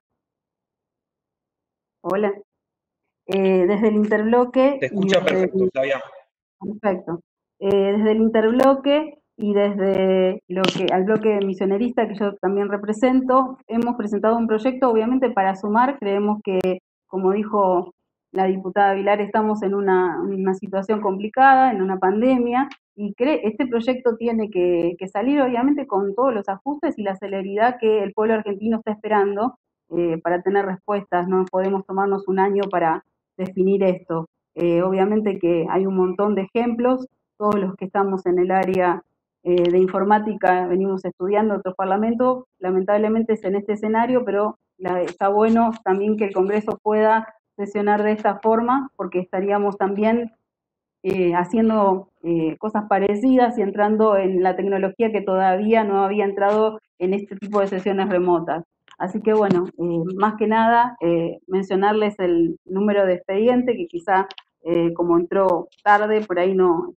Hola. Desde el interbloque... Te escucha perfecto, Flavia. Perfecto. Desde el interbloque y desde al bloque misionerista que yo también represento, hemos presentado un proyecto, obviamente para sumar. Creemos que, como dijo la diputada Vilar, estamos en una situación complicada, en una pandemia, y este proyecto tiene que salir obviamente con todos los ajustes y la celeridad que el pueblo argentino está esperando para tener respuestas. No podemos tomarnos un año para definir esto. Obviamente que hay un montón de ejemplos, todos los que estamos en el área de informática venimos estudiando otros parlamentos, lamentablemente es en este escenario, pero está bueno también que el Congreso pueda sesionar de esta forma, porque estaríamos también haciendo cosas parecidas y entrando en la tecnología que todavía no había entrado en este tipo de sesiones remotas. Así que bueno, más que nada, mencionarles el número de expediente, que quizá como entró tarde, por ahí no,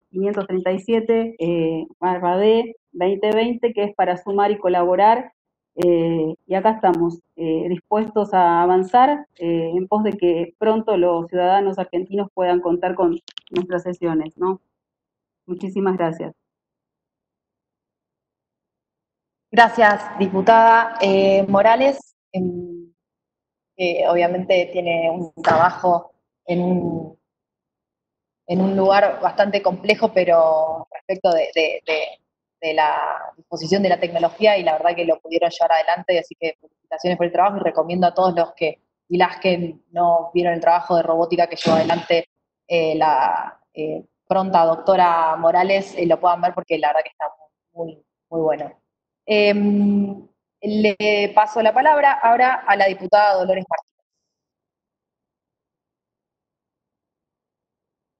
537/D 2020, que es para sumar y colaborar. Y acá estamos dispuestos a avanzar en pos de que pronto los ciudadanos argentinos puedan contar con nuestras sesiones, ¿no? Muchísimas gracias. Gracias, diputada Morales. Obviamente tiene un trabajo en un lugar bastante complejo, pero respecto de la disposición de la tecnología, y la verdad que lo pudieron llevar adelante, así que felicitaciones por el trabajo, y recomiendo a todos los que y las que no vieron el trabajo de robótica que llevó adelante la pronta doctora Morales, lo puedan ver porque la verdad que está muy, muy bueno. Le paso la palabra ahora a la diputada Dolores Martínez.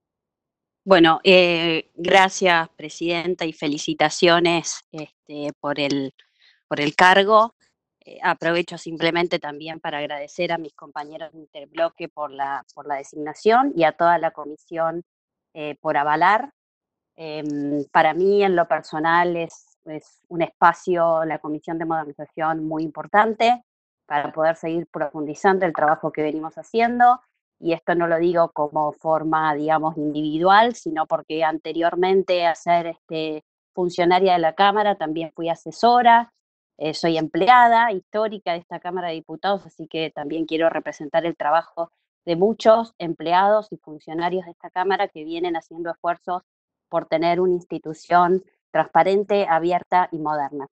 Bueno, gracias, Presidenta, y felicitaciones por el cargo. Aprovecho simplemente también para agradecer a mis compañeros de Interbloque por la designación y a toda la comisión por avalar. Para mí, en lo personal, es un espacio, la Comisión de Modernización, muy importante para poder seguir profundizando el trabajo que venimos haciendo. Y esto no lo digo como forma, digamos, individual, sino porque anteriormente a ser funcionaria de la Cámara también fui asesora, soy empleada histórica de esta Cámara de Diputados, así que también quiero representar el trabajo de muchos empleados y funcionarios de esta Cámara que vienen haciendo esfuerzos por tener una institución transparente, abierta y moderna.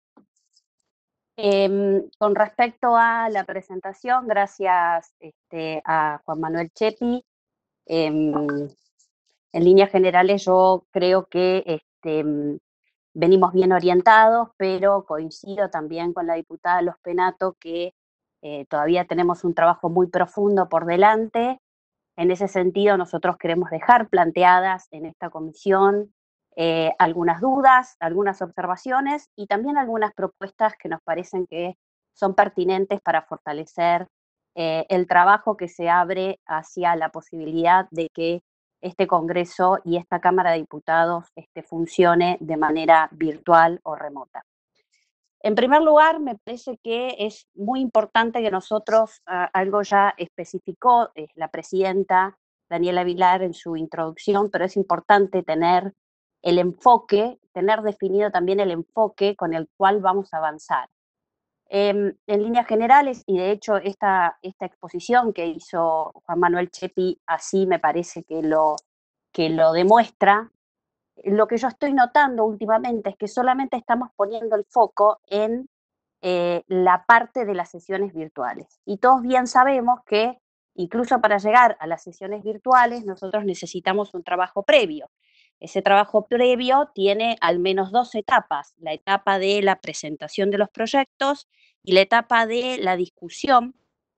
Con respecto a la presentación, gracias a Juan Manuel Chepi. En líneas generales yo creo que venimos bien orientados, pero coincido también con la diputada Los Penato que todavía tenemos un trabajo muy profundo por delante. En ese sentido, nosotros queremos dejar planteadas en esta comisión algunas dudas, algunas observaciones y también algunas propuestas que nos parecen que son pertinentes para fortalecer el trabajo que se abre hacia la posibilidad de que este Congreso y esta Cámara de Diputados funcione de manera virtual o remota. En primer lugar, me parece que es muy importante que nosotros, algo ya especificó la presidenta Daniela Vilar en su introducción, pero es importante tener el enfoque, tener definido también el enfoque con el cual vamos a avanzar. En líneas generales, y de hecho esta exposición que hizo Juan Manuel Chepi así me parece que lo demuestra. Lo que yo estoy notando últimamente es que solamente estamos poniendo el foco en la parte de las sesiones virtuales. Y todos bien sabemos que incluso para llegar a las sesiones virtuales nosotros necesitamos un trabajo previo. Ese trabajo previo tiene al menos 2 etapas, la etapa de la presentación de los proyectos y la etapa de la discusión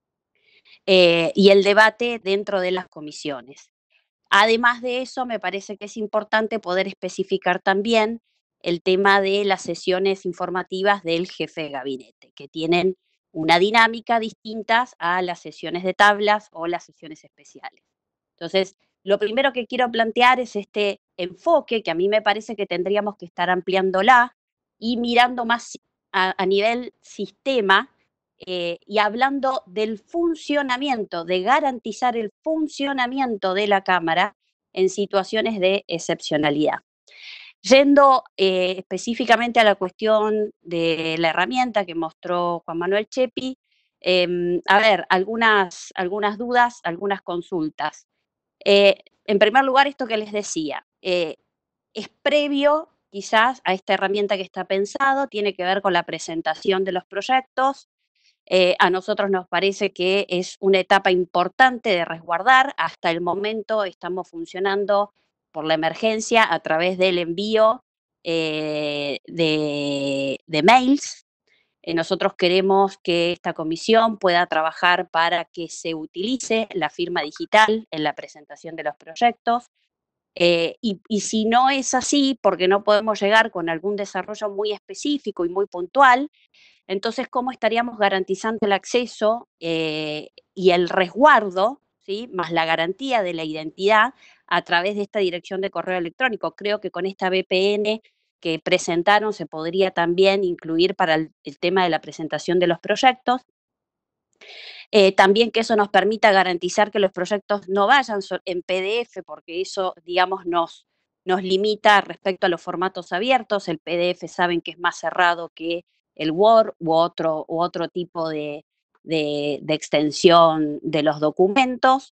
y el debate dentro de las comisiones. Además de eso, me parece que es importante poder especificar también el tema de las sesiones informativas del jefe de gabinete, que tienen una dinámica distinta a las sesiones de tablas o las sesiones especiales. Entonces, lo primero que quiero plantear es este enfoque que a mí me parece que tendríamos que estar ampliándola y mirando más a nivel sistema y hablando del funcionamiento, de garantizar el funcionamiento de la Cámara en situaciones de excepcionalidad. Yendo específicamente a la cuestión de la herramienta que mostró Juan Manuel Chepi, a ver, algunas dudas, algunas consultas. En primer lugar, esto que les decía, es previo quizás a esta herramienta que está pensado, tiene que ver con la presentación de los proyectos. A nosotros nos parece que es una etapa importante de resguardar. Hasta el momento estamos funcionando por la emergencia a través del envío de mails. Nosotros queremos que esta comisión pueda trabajar para que se utilice la firma digital en la presentación de los proyectos. Y si no es así, porque no podemos llegar con algún desarrollo muy específico y muy puntual, entonces, ¿cómo estaríamos garantizando el acceso y el resguardo, ¿sí? Más la garantía de la identidad a través de esta dirección de correo electrónico? Creo que con esta VPN que presentaron se podría también incluir para el tema de la presentación de los proyectos. También que eso nos permita garantizar que los proyectos no vayan en PDF, porque eso, digamos, nos limita respecto a los formatos abiertos. El PDF saben que es más cerrado que el Word u otro tipo de extensión de los documentos.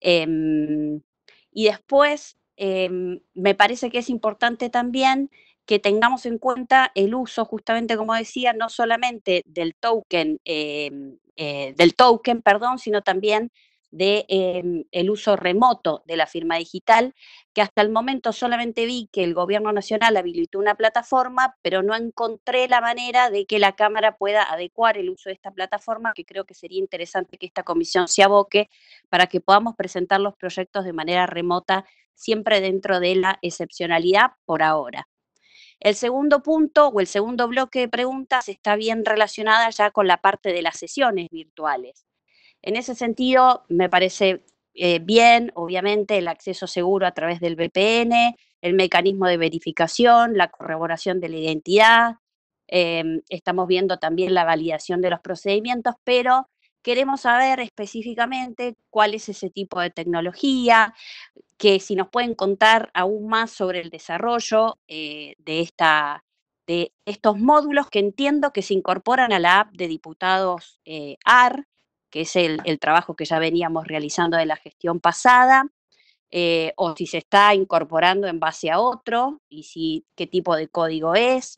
Y después, me parece que es importante también que tengamos en cuenta el uso, justamente como decía, no solamente del token, sino también de el uso remoto de la firma digital, que hasta el momento solamente vi que el Gobierno Nacional habilitó una plataforma, pero no encontré la manera de que la Cámara pueda adecuar el uso de esta plataforma, que creo que sería interesante que esta comisión se aboque para que podamos presentar los proyectos de manera remota, siempre dentro de la excepcionalidad por ahora. El segundo punto o el segundo bloque de preguntas está bien relacionada ya con la parte de las sesiones virtuales. En ese sentido, me parece bien, obviamente, el acceso seguro a través del VPN, el mecanismo de verificación, la corroboración de la identidad. Estamos viendo también la validación de los procedimientos, pero queremos saber específicamente cuál es ese tipo de tecnología, que si nos pueden contar aún más sobre el desarrollo de estos módulos que entiendo que se incorporan a la app de diputados AR, que es el trabajo que ya veníamos realizando de la gestión pasada, o si se está incorporando en base a otro, y qué tipo de código es.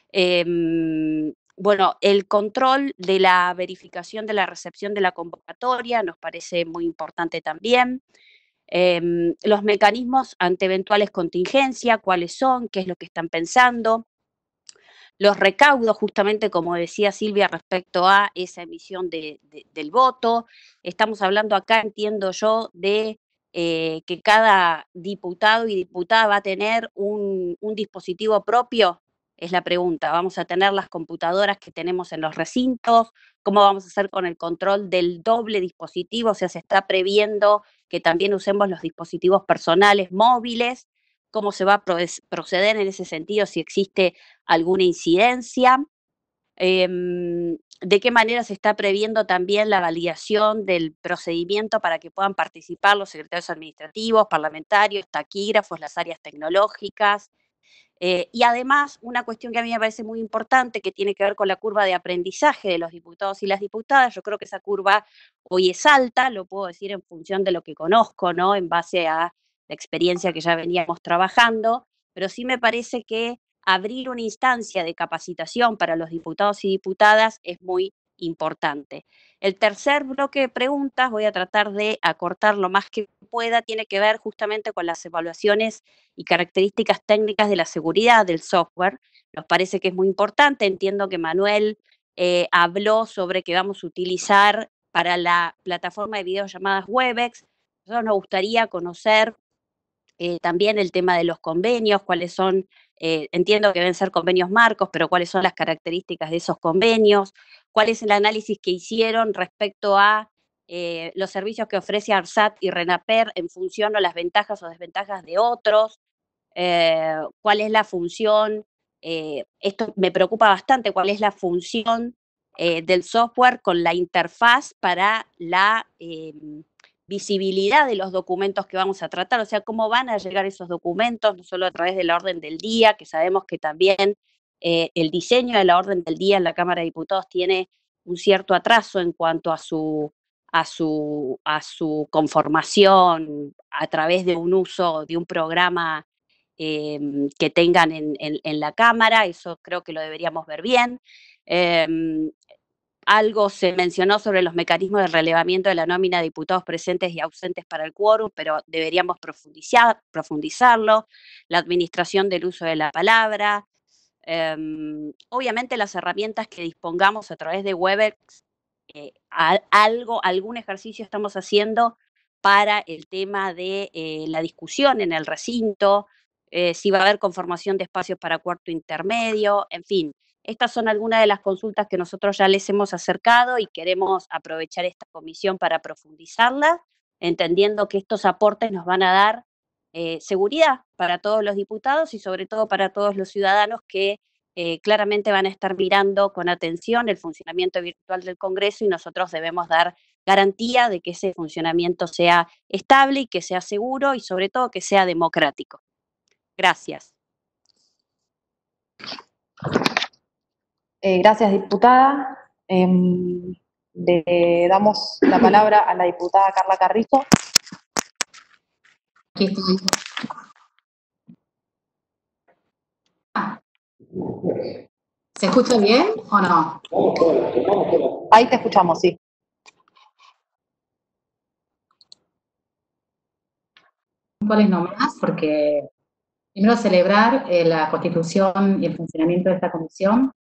Bueno, el control de la verificación de la recepción de la convocatoria nos parece muy importante también. Los mecanismos ante eventuales contingencias, cuáles son, qué es lo que están pensando. Los recaudos, justamente como decía Silvia, respecto a esa emisión del voto. Estamos hablando acá, entiendo yo, de que cada diputado y diputada va a tener un dispositivo propio, es la pregunta. ¿Vamos a tener las computadoras que tenemos en los recintos? ¿Cómo vamos a hacer con el control del doble dispositivo? O sea, se está previendo que también usemos los dispositivos personales móviles. ¿Cómo se va a proceder en ese sentido si existe alguna incidencia? ¿De qué manera se está previendo también la validación del procedimiento para que puedan participar los secretarios administrativos, parlamentarios, taquígrafos, las áreas tecnológicas? Y además, una cuestión que a mí me parece muy importante, que tiene que ver con la curva de aprendizaje de los diputados y las diputadas. Yo creo que esa curva hoy es alta, lo puedo decir en función de lo que conozco, ¿no? En base a la experiencia que ya veníamos trabajando, pero sí me parece que abrir una instancia de capacitación para los diputados y diputadas es muy importante. El tercer bloque de preguntas, voy a tratar de acortar lo más que pueda, tiene que ver justamente con las evaluaciones y características técnicas de la seguridad del software. Nos parece que es muy importante. Entiendo que Manuel habló sobre que vamos a utilizar para la plataforma de videollamadas Webex. Nosotros nos gustaría conocer también el tema de los convenios, cuáles son, entiendo que deben ser convenios marcos, pero cuáles son las características de esos convenios, cuál es el análisis que hicieron respecto a los servicios que ofrece ARSAT y RENAPER en función a las ventajas o desventajas de otros, cuál es la función, esto me preocupa bastante, cuál es la función del software con la interfaz para la visibilidad de los documentos que vamos a tratar, o sea, cómo van a llegar esos documentos, no solo a través de la orden del día, que sabemos que también el diseño de la orden del día en la Cámara de Diputados tiene un cierto atraso en cuanto a su conformación a través de un uso de un programa que tengan en la Cámara. Eso creo que lo deberíamos ver bien. Algo se mencionó sobre los mecanismos de relevamiento de la nómina de diputados presentes y ausentes para el quórum, pero deberíamos profundizarlo. La administración del uso de la palabra. Obviamente las herramientas que dispongamos a través de Webex, algún ejercicio estamos haciendo para el tema de la discusión en el recinto, si va a haber conformación de espacios para cuarto intermedio, en fin. Estas son algunas de las consultas que nosotros ya les hemos acercado y queremos aprovechar esta comisión para profundizarla, entendiendo que estos aportes nos van a dar seguridad para todos los diputados y sobre todo para todos los ciudadanos que claramente van a estar mirando con atención el funcionamiento virtual del Congreso y nosotros debemos dar garantía de que ese funcionamiento sea estable y que sea seguro y sobre todo que sea democrático. Gracias. Gracias, diputada. Le damos la palabra a la diputada Carla Carrizo. Aquí estoy. ¿Se escucha bien o no? Ahí te escuchamos, sí. puntuales nomás, porque primero celebrar la constitución y el funcionamiento de esta comisión.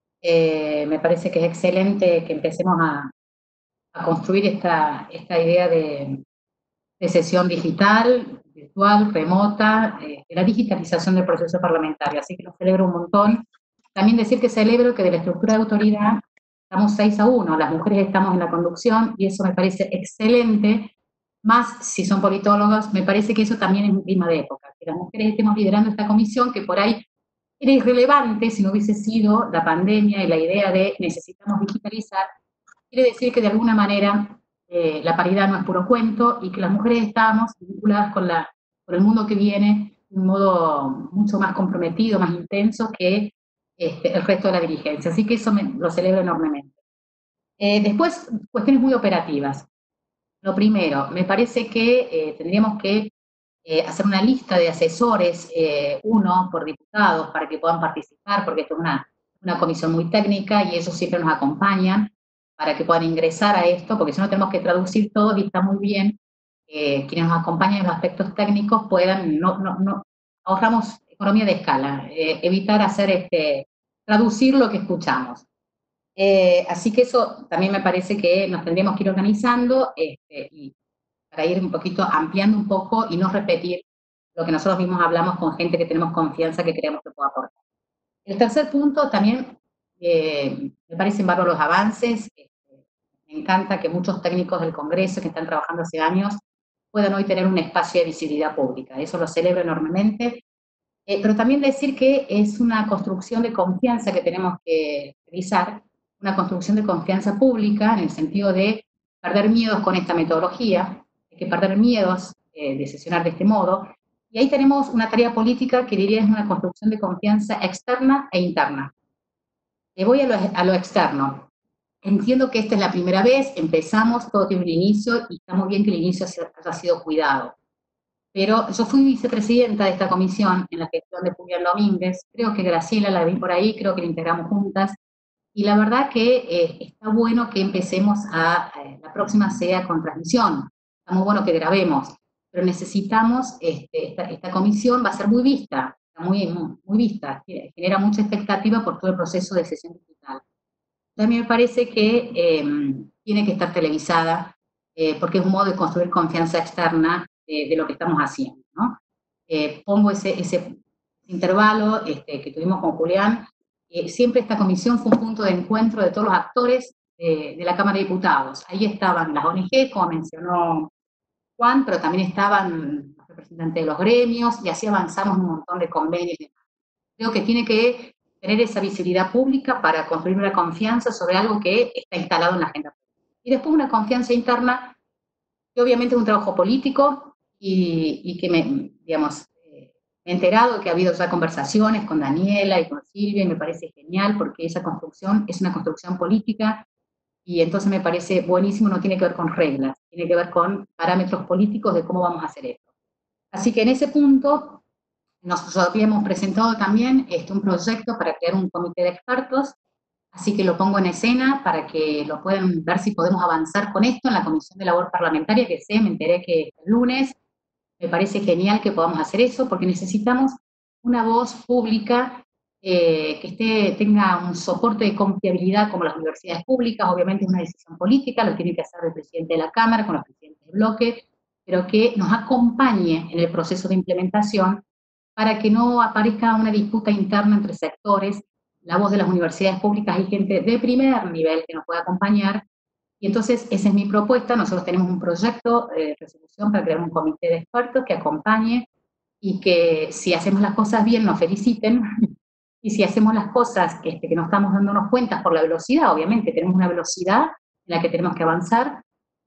Me parece que es excelente que empecemos a construir esta idea de sesión digital, virtual, remota, de la digitalización del proceso parlamentario. Así que lo celebro un montón. También decir que celebro que de la estructura de autoridad estamos 6-1, las mujeres estamos en la conducción y eso me parece excelente, más si son politólogos, me parece que eso también es un clima de época, que las mujeres estemos liderando esta comisión que por ahí era irrelevante si no hubiese sido la pandemia y la idea de necesitamos digitalizar, quiere decir que de alguna manera la paridad no es puro cuento y que las mujeres estamos vinculadas con el mundo que viene de un modo mucho más comprometido, más intenso que el resto de la dirigencia. Así que eso lo celebro enormemente. Después, cuestiones muy operativas. Lo primero, me parece que tendríamos que hacer una lista de asesores, uno por diputados, para que puedan participar, porque esto es una comisión muy técnica y ellos siempre nos acompañan para que puedan ingresar a esto, porque si no tenemos que traducir todo y está muy bien quienes nos acompañan en los aspectos técnicos puedan, ahorramos economía de escala, evitar hacer traducir lo que escuchamos. Así que eso también me parece que nos tendríamos que ir organizando y para ir un poquito ampliando un poco y no repetir lo que nosotros mismos hablamos con gente que tenemos confianza que creemos que puede aportar. El tercer punto también me parecen bárbaros los avances. Me encanta que muchos técnicos del Congreso que están trabajando hace años puedan hoy tener un espacio de visibilidad pública. Eso lo celebro enormemente. Pero también decir que es una construcción de confianza que tenemos que realizar, una construcción de confianza pública en el sentido de perder miedos con esta metodología, hay que perder miedos de sesionar de este modo, y ahí tenemos una tarea política que diría es una construcción de confianza externa e interna. Voy a lo externo. Entiendo que esta es la primera vez, empezamos, todo tiene un inicio, y está muy bien que el inicio haya sido cuidado. Pero yo fui vicepresidenta de esta comisión en la gestión de Julián Domínguez, creo que Graciela la vi por ahí, creo que la integramos juntas, y la verdad que está bueno que empecemos la próxima sea con transmisión, está muy bueno que grabemos, pero necesitamos, esta comisión va a ser muy vista, está muy vista, genera mucha expectativa por todo el proceso de sesión digital. A mí me parece que tiene que estar televisada, porque es un modo de construir confianza externa de lo que estamos haciendo, ¿no? Pongo ese intervalo que tuvimos con Julián. Siempre esta comisión fue un punto de encuentro de todos los actores de la Cámara de Diputados. Ahí estaban las ONG, como mencionó Juan, pero también estaban los representantes de los gremios, y así avanzamos un montón de convenios. Creo que tiene que tener esa visibilidad pública para construir una confianza sobre algo que está instalado en la agenda pública. Y después una confianza interna, que obviamente es un trabajo político, y que me he enterado que ha habido ya conversaciones con Daniela y con Silvia, y me parece genial, porque esa construcción es una construcción política, y entonces me parece buenísimo, no tiene que ver con reglas, tiene que ver con parámetros políticos de cómo vamos a hacer esto. Así que en ese punto, nosotros habíamos presentado también un proyecto para crear un comité de expertos, así que lo pongo en escena para que lo puedan ver si podemos avanzar con esto en la Comisión de Labor Parlamentaria, que me enteré que el lunes. Me parece genial que podamos hacer eso, porque necesitamos una voz pública que tenga un soporte de confiabilidad como las universidades públicas. Obviamente es una decisión política, lo tiene que hacer el presidente de la Cámara con los presidentes de bloque, pero que nos acompañe en el proceso de implementación para que no aparezca una disputa interna entre sectores. La voz de las universidades públicas, hay gente de primer nivel que nos puede acompañar, y entonces esa es mi propuesta. Nosotros tenemos un proyecto de resolución para crear un comité de expertos que acompañe, y que si hacemos las cosas bien nos feliciten, y si hacemos las cosas que no estamos dándonos cuenta por la velocidad, obviamente tenemos una velocidad en la que tenemos que avanzar,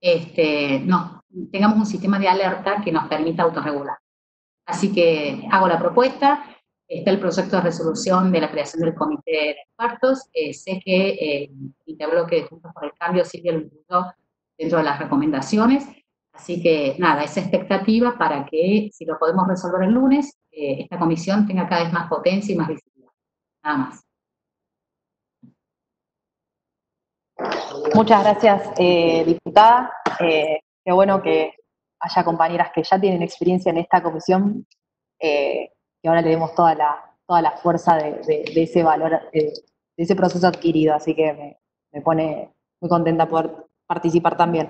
tengamos un sistema de alerta que nos permita autorregular. Así que hago la propuesta. Está el proyecto de resolución de la creación del comité de expertos. Sé que el interbloque de Juntos por el Cambio, Silvia lo incluyó dentro de las recomendaciones. Así que nada, esa expectativa para que, si lo podemos resolver el lunes, esta comisión tenga cada vez más potencia y más visibilidad. Nada más. Muchas gracias, diputada. Qué bueno que haya compañeras que ya tienen experiencia en esta comisión, que ahora le demos toda la fuerza de ese valor, de ese proceso adquirido, así que me pone muy contenta poder participar también.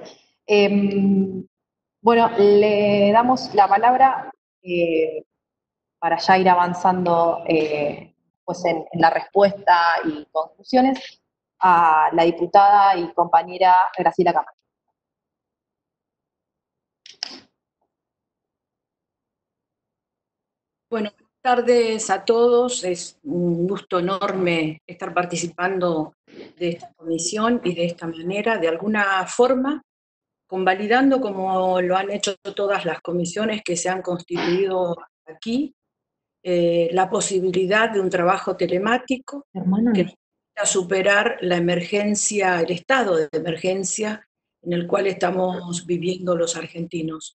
Bueno, le damos la palabra para ya ir avanzando pues en la respuesta y conclusiones a la diputada y compañera Graciela Camacho. Bueno, buenas tardes a todos. Es un gusto enorme estar participando de esta comisión y de esta manera, de alguna forma, convalidando, como lo han hecho todas las comisiones que se han constituido aquí, la posibilidad de un trabajo telemático que nos permita superar la emergencia, el estado de emergencia en el cual estamos viviendo los argentinos.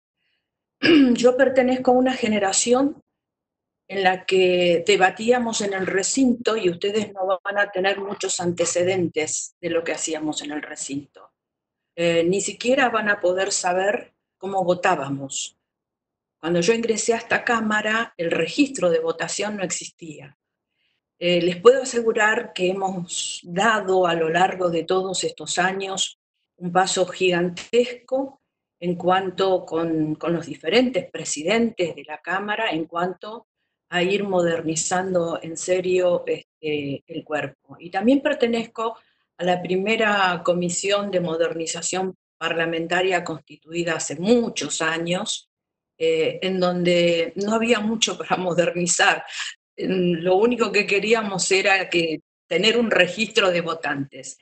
Yo pertenezco a una generación en la que debatíamos en el recinto y ustedes no van a tener muchos antecedentes de lo que hacíamos en el recinto. Ni siquiera van a poder saber cómo votábamos. Cuando yo ingresé a esta Cámara, el registro de votación no existía. Les puedo asegurar que hemos dado a lo largo de todos estos años un paso gigantesco en cuanto con los diferentes presidentes de la Cámara, en cuanto a ir modernizando en serio el cuerpo. Y también pertenezco a la primera comisión de modernización parlamentaria constituida hace muchos años, en donde no había mucho para modernizar. Lo único que queríamos era tener un registro de votantes.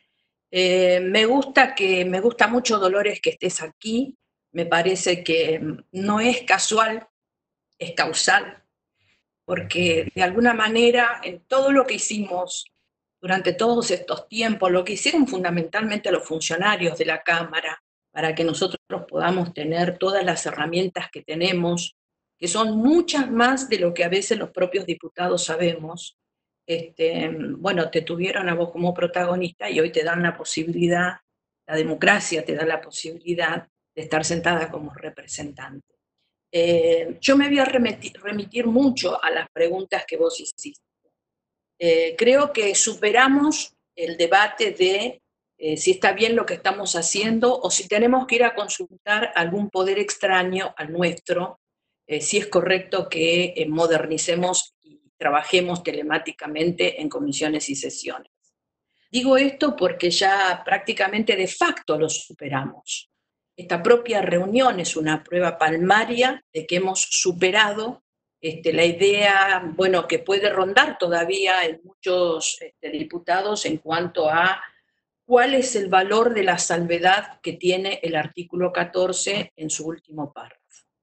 Me gusta mucho, Dolores, que estés aquí. Me parece que no es casual, es causal, porque de alguna manera en todo lo que hicimos durante todos estos tiempos, lo que hicieron fundamentalmente los funcionarios de la Cámara, para que nosotros podamos tener todas las herramientas que tenemos, que son muchas más de lo que a veces los propios diputados sabemos, bueno, te tuvieron a vos como protagonista y hoy te dan la posibilidad, la democracia te da la posibilidad de estar sentada como representante. Yo me voy a remitir mucho a las preguntas que vos hiciste. Creo que superamos el debate de si está bien lo que estamos haciendo o si tenemos que ir a consultar algún poder extraño al nuestro, si es correcto que modernicemos y trabajemos telemáticamente en comisiones y sesiones. Digo esto porque ya prácticamente de facto lo superamos. Esta propia reunión es una prueba palmaria de que hemos superado la idea, bueno, que puede rondar todavía en muchos diputados en cuanto a cuál es el valor de la salvedad que tiene el artículo 14 en su último párrafo.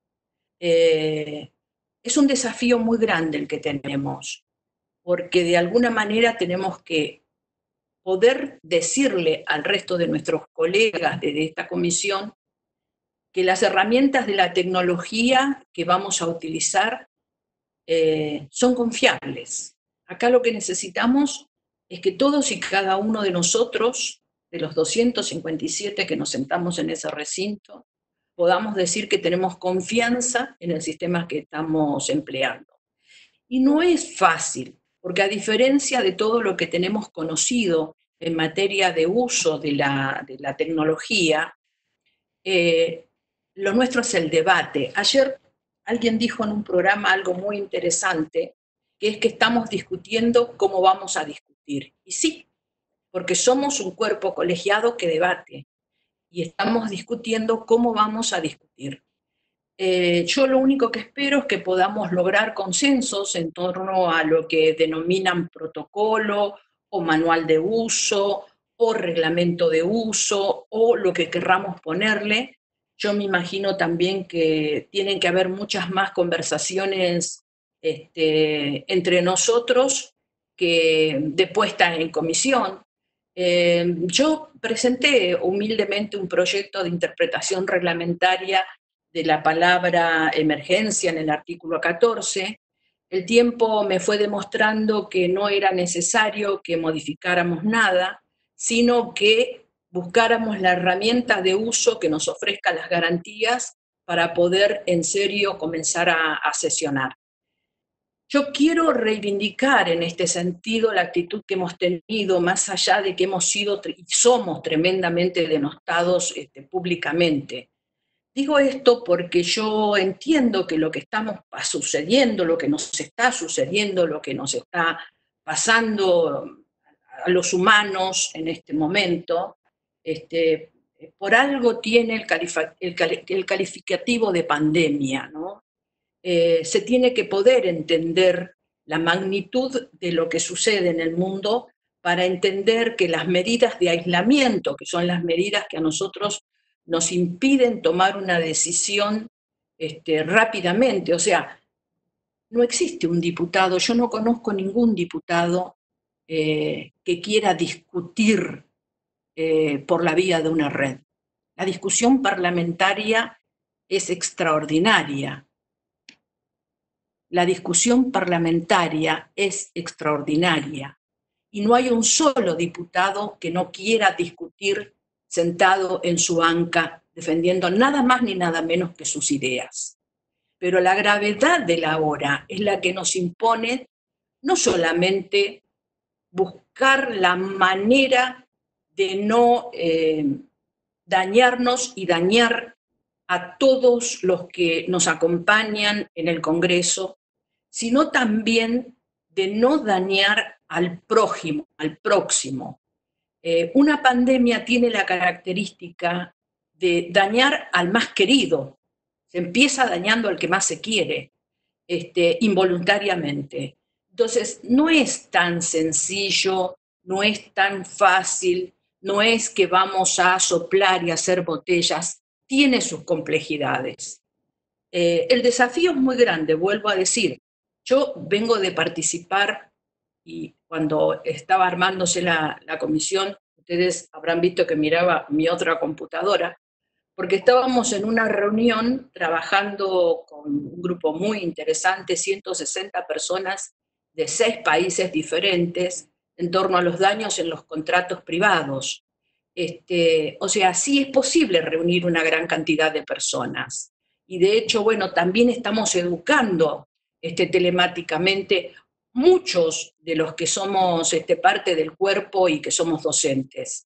Es un desafío muy grande el que tenemos, porque de alguna manera tenemos que poder decirle al resto de nuestros colegas de esta comisión que las herramientas de la tecnología que vamos a utilizar son confiables. Acá lo que necesitamos es que todos y cada uno de nosotros, de los 257 que nos sentamos en ese recinto, podamos decir que tenemos confianza en el sistema que estamos empleando. Y no es fácil, porque a diferencia de todo lo que tenemos conocido en materia de uso de la tecnología, lo nuestro es el debate. Ayer alguien dijo en un programa algo muy interesante, que es que estamos discutiendo cómo vamos a discutir. Y sí, porque somos un cuerpo colegiado que debate y estamos discutiendo cómo vamos a discutir. Yo lo único que espero es que podamos lograr consensos en torno a lo que denominan protocolo o manual de uso o reglamento de uso o lo que querramos ponerle. Yo me imagino también que tienen que haber muchas más conversaciones entre nosotros que de puesta en comisión. Yo presenté humildemente un proyecto de interpretación reglamentaria de la palabra emergencia en el artículo 14. El tiempo me fue demostrando que no era necesario que modificáramos nada, sino que buscáramos la herramienta de uso que nos ofrezca las garantías para poder en serio comenzar a sesionar. Yo quiero reivindicar en este sentido la actitud que hemos tenido, más allá de que hemos sido y somos tremendamente denostados públicamente. Digo esto porque yo entiendo que lo que estamos sucediendo, lo que nos está sucediendo, lo que nos está pasando a los humanos en este momento, por algo tiene el calificativo de pandemia, ¿no? Se tiene que poder entender la magnitud de lo que sucede en el mundo para entender que las medidas de aislamiento, que son las medidas que a nosotros nos impiden tomar una decisión rápidamente, o sea, no existe un diputado, yo no conozco ningún diputado que quiera discutir por la vía de una red. La discusión parlamentaria es extraordinaria. La discusión parlamentaria es extraordinaria y no hay un solo diputado que no quiera discutir sentado en su banca defendiendo nada más ni nada menos que sus ideas. Pero la gravedad de la hora es la que nos impone no solamente buscar la manera de no dañarnos y dañar a todos los que nos acompañan en el Congreso, sino también de no dañar al prójimo, al próximo. Una pandemia tiene la característica de dañar al más querido. Se empieza dañando al que más se quiere, involuntariamente. Entonces, no es tan sencillo, no es tan fácil, no es que vamos a soplar y hacer botellas, tiene sus complejidades. El desafío es muy grande, vuelvo a decir. Yo vengo de participar y cuando estaba armándose la comisión, ustedes habrán visto que miraba mi otra computadora, porque estábamos en una reunión trabajando con un grupo muy interesante, 160 personas de 6 países diferentes, en torno a los daños en los contratos privados. O sea, sí es posible reunir una gran cantidad de personas. Y de hecho, bueno, también estamos educando telemáticamente muchos de los que somos parte del cuerpo y que somos docentes.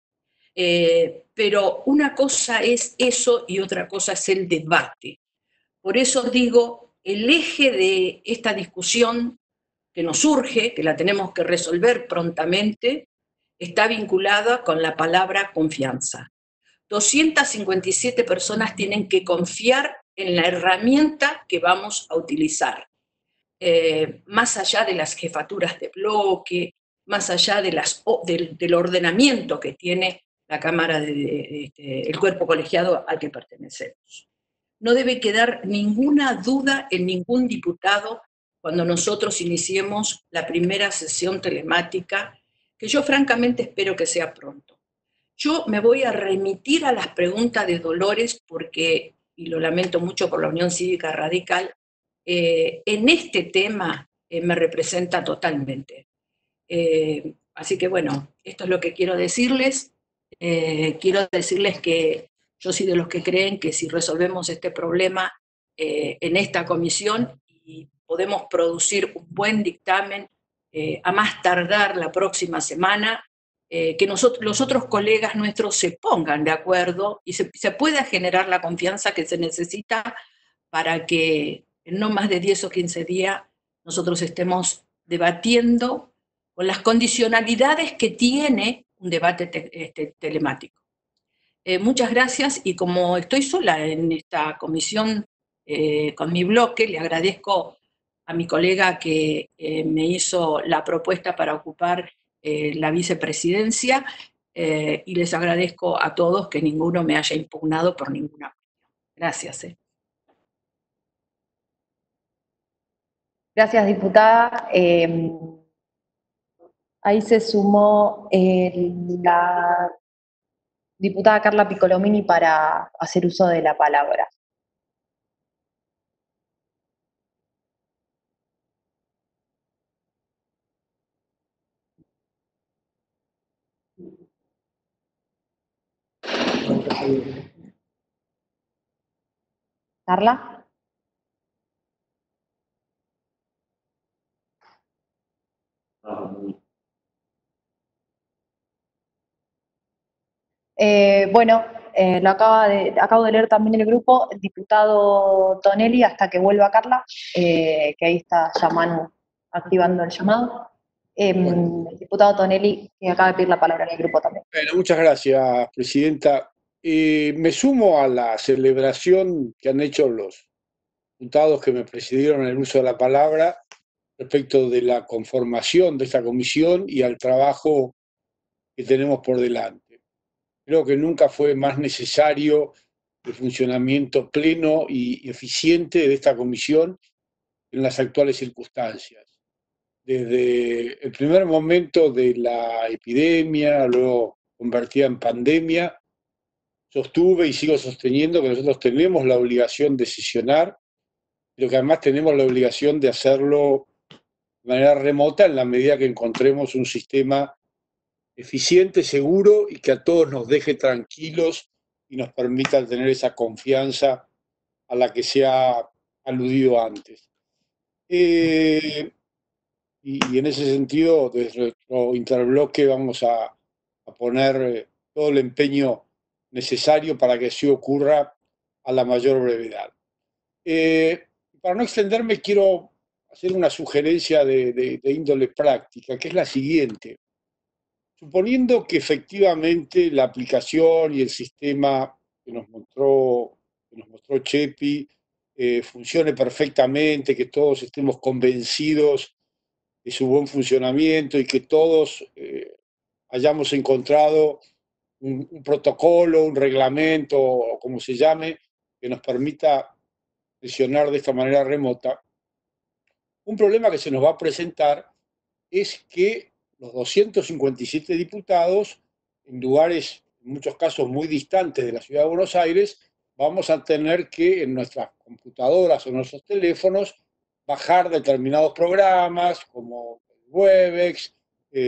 Pero una cosa es eso y otra cosa es el debate. Por eso digo, el eje de esta discusión que nos surge, que la tenemos que resolver prontamente, está vinculada con la palabra confianza. 257 personas tienen que confiar en la herramienta que vamos a utilizar. Más allá de las jefaturas de bloque, más allá de del ordenamiento que tiene la Cámara, el cuerpo colegiado al que pertenecemos. No debe quedar ninguna duda en ningún diputado cuando nosotros iniciemos la primera sesión telemática, que yo francamente espero que sea pronto. Yo me voy a remitir a las preguntas de Dolores porque, y lo lamento mucho por la Unión Cívica Radical, en este tema me representa totalmente. Así que bueno, esto es lo que quiero decirles. Quiero decirles que yo soy de los que creen que si resolvemos este problema en esta comisión y podemos producir un buen dictamen a más tardar la próxima semana, que los otros colegas nuestros se pongan de acuerdo y se pueda generar la confianza que se necesita para que en no más de 10 o 15 días nosotros estemos debatiendo con las condicionalidades que tiene un debate telemático. Muchas gracias y como estoy sola en esta comisión con mi bloque, le agradezco a mi colega que me hizo la propuesta para ocupar la vicepresidencia y les agradezco a todos que ninguno me haya impugnado por ninguna cuestión. Gracias. Gracias, diputada. Ahí se sumó la diputada Carla Piccolomini para hacer uso de la palabra. Carla. Bueno, acabo de leer también el grupo, el diputado Tonelli, hasta que vuelva Carla, que ahí está activando el llamado. El diputado Tonelli, que acaba de pedir la palabra en el grupo también. Bueno, muchas gracias, presidenta. Me sumo a la celebración que han hecho los diputados que me precedieron en el uso de la palabra respecto de la conformación de esta comisión y al trabajo que tenemos por delante. Creo que nunca fue más necesario el funcionamiento pleno y eficiente de esta comisión en las actuales circunstancias. Desde el primer momento de la epidemia, luego convertida en pandemia, sostuve y sigo sosteniendo que nosotros tenemos la obligación de sesionar, pero que además tenemos la obligación de hacerlo de manera remota en la medida que encontremos un sistema eficiente, seguro y que a todos nos deje tranquilos y nos permita tener esa confianza a la que se ha aludido antes. Y en ese sentido, desde nuestro interbloque vamos a poner todo el empeño necesario para que así ocurra a la mayor brevedad. Para no extenderme, quiero hacer una sugerencia de índole práctica, que es la siguiente. Suponiendo que efectivamente la aplicación y el sistema que nos mostró Chepi funcione perfectamente, que todos estemos convencidos de su buen funcionamiento y que todos hayamos encontrado un protocolo, un reglamento, o como se llame, que nos permita sesionar de esta manera remota, un problema que se nos va a presentar es que los 257 diputados, en lugares, en muchos casos, muy distantes de la Ciudad de Buenos Aires, vamos a tener que en nuestras computadoras o nuestros teléfonos bajar determinados programas como Webex,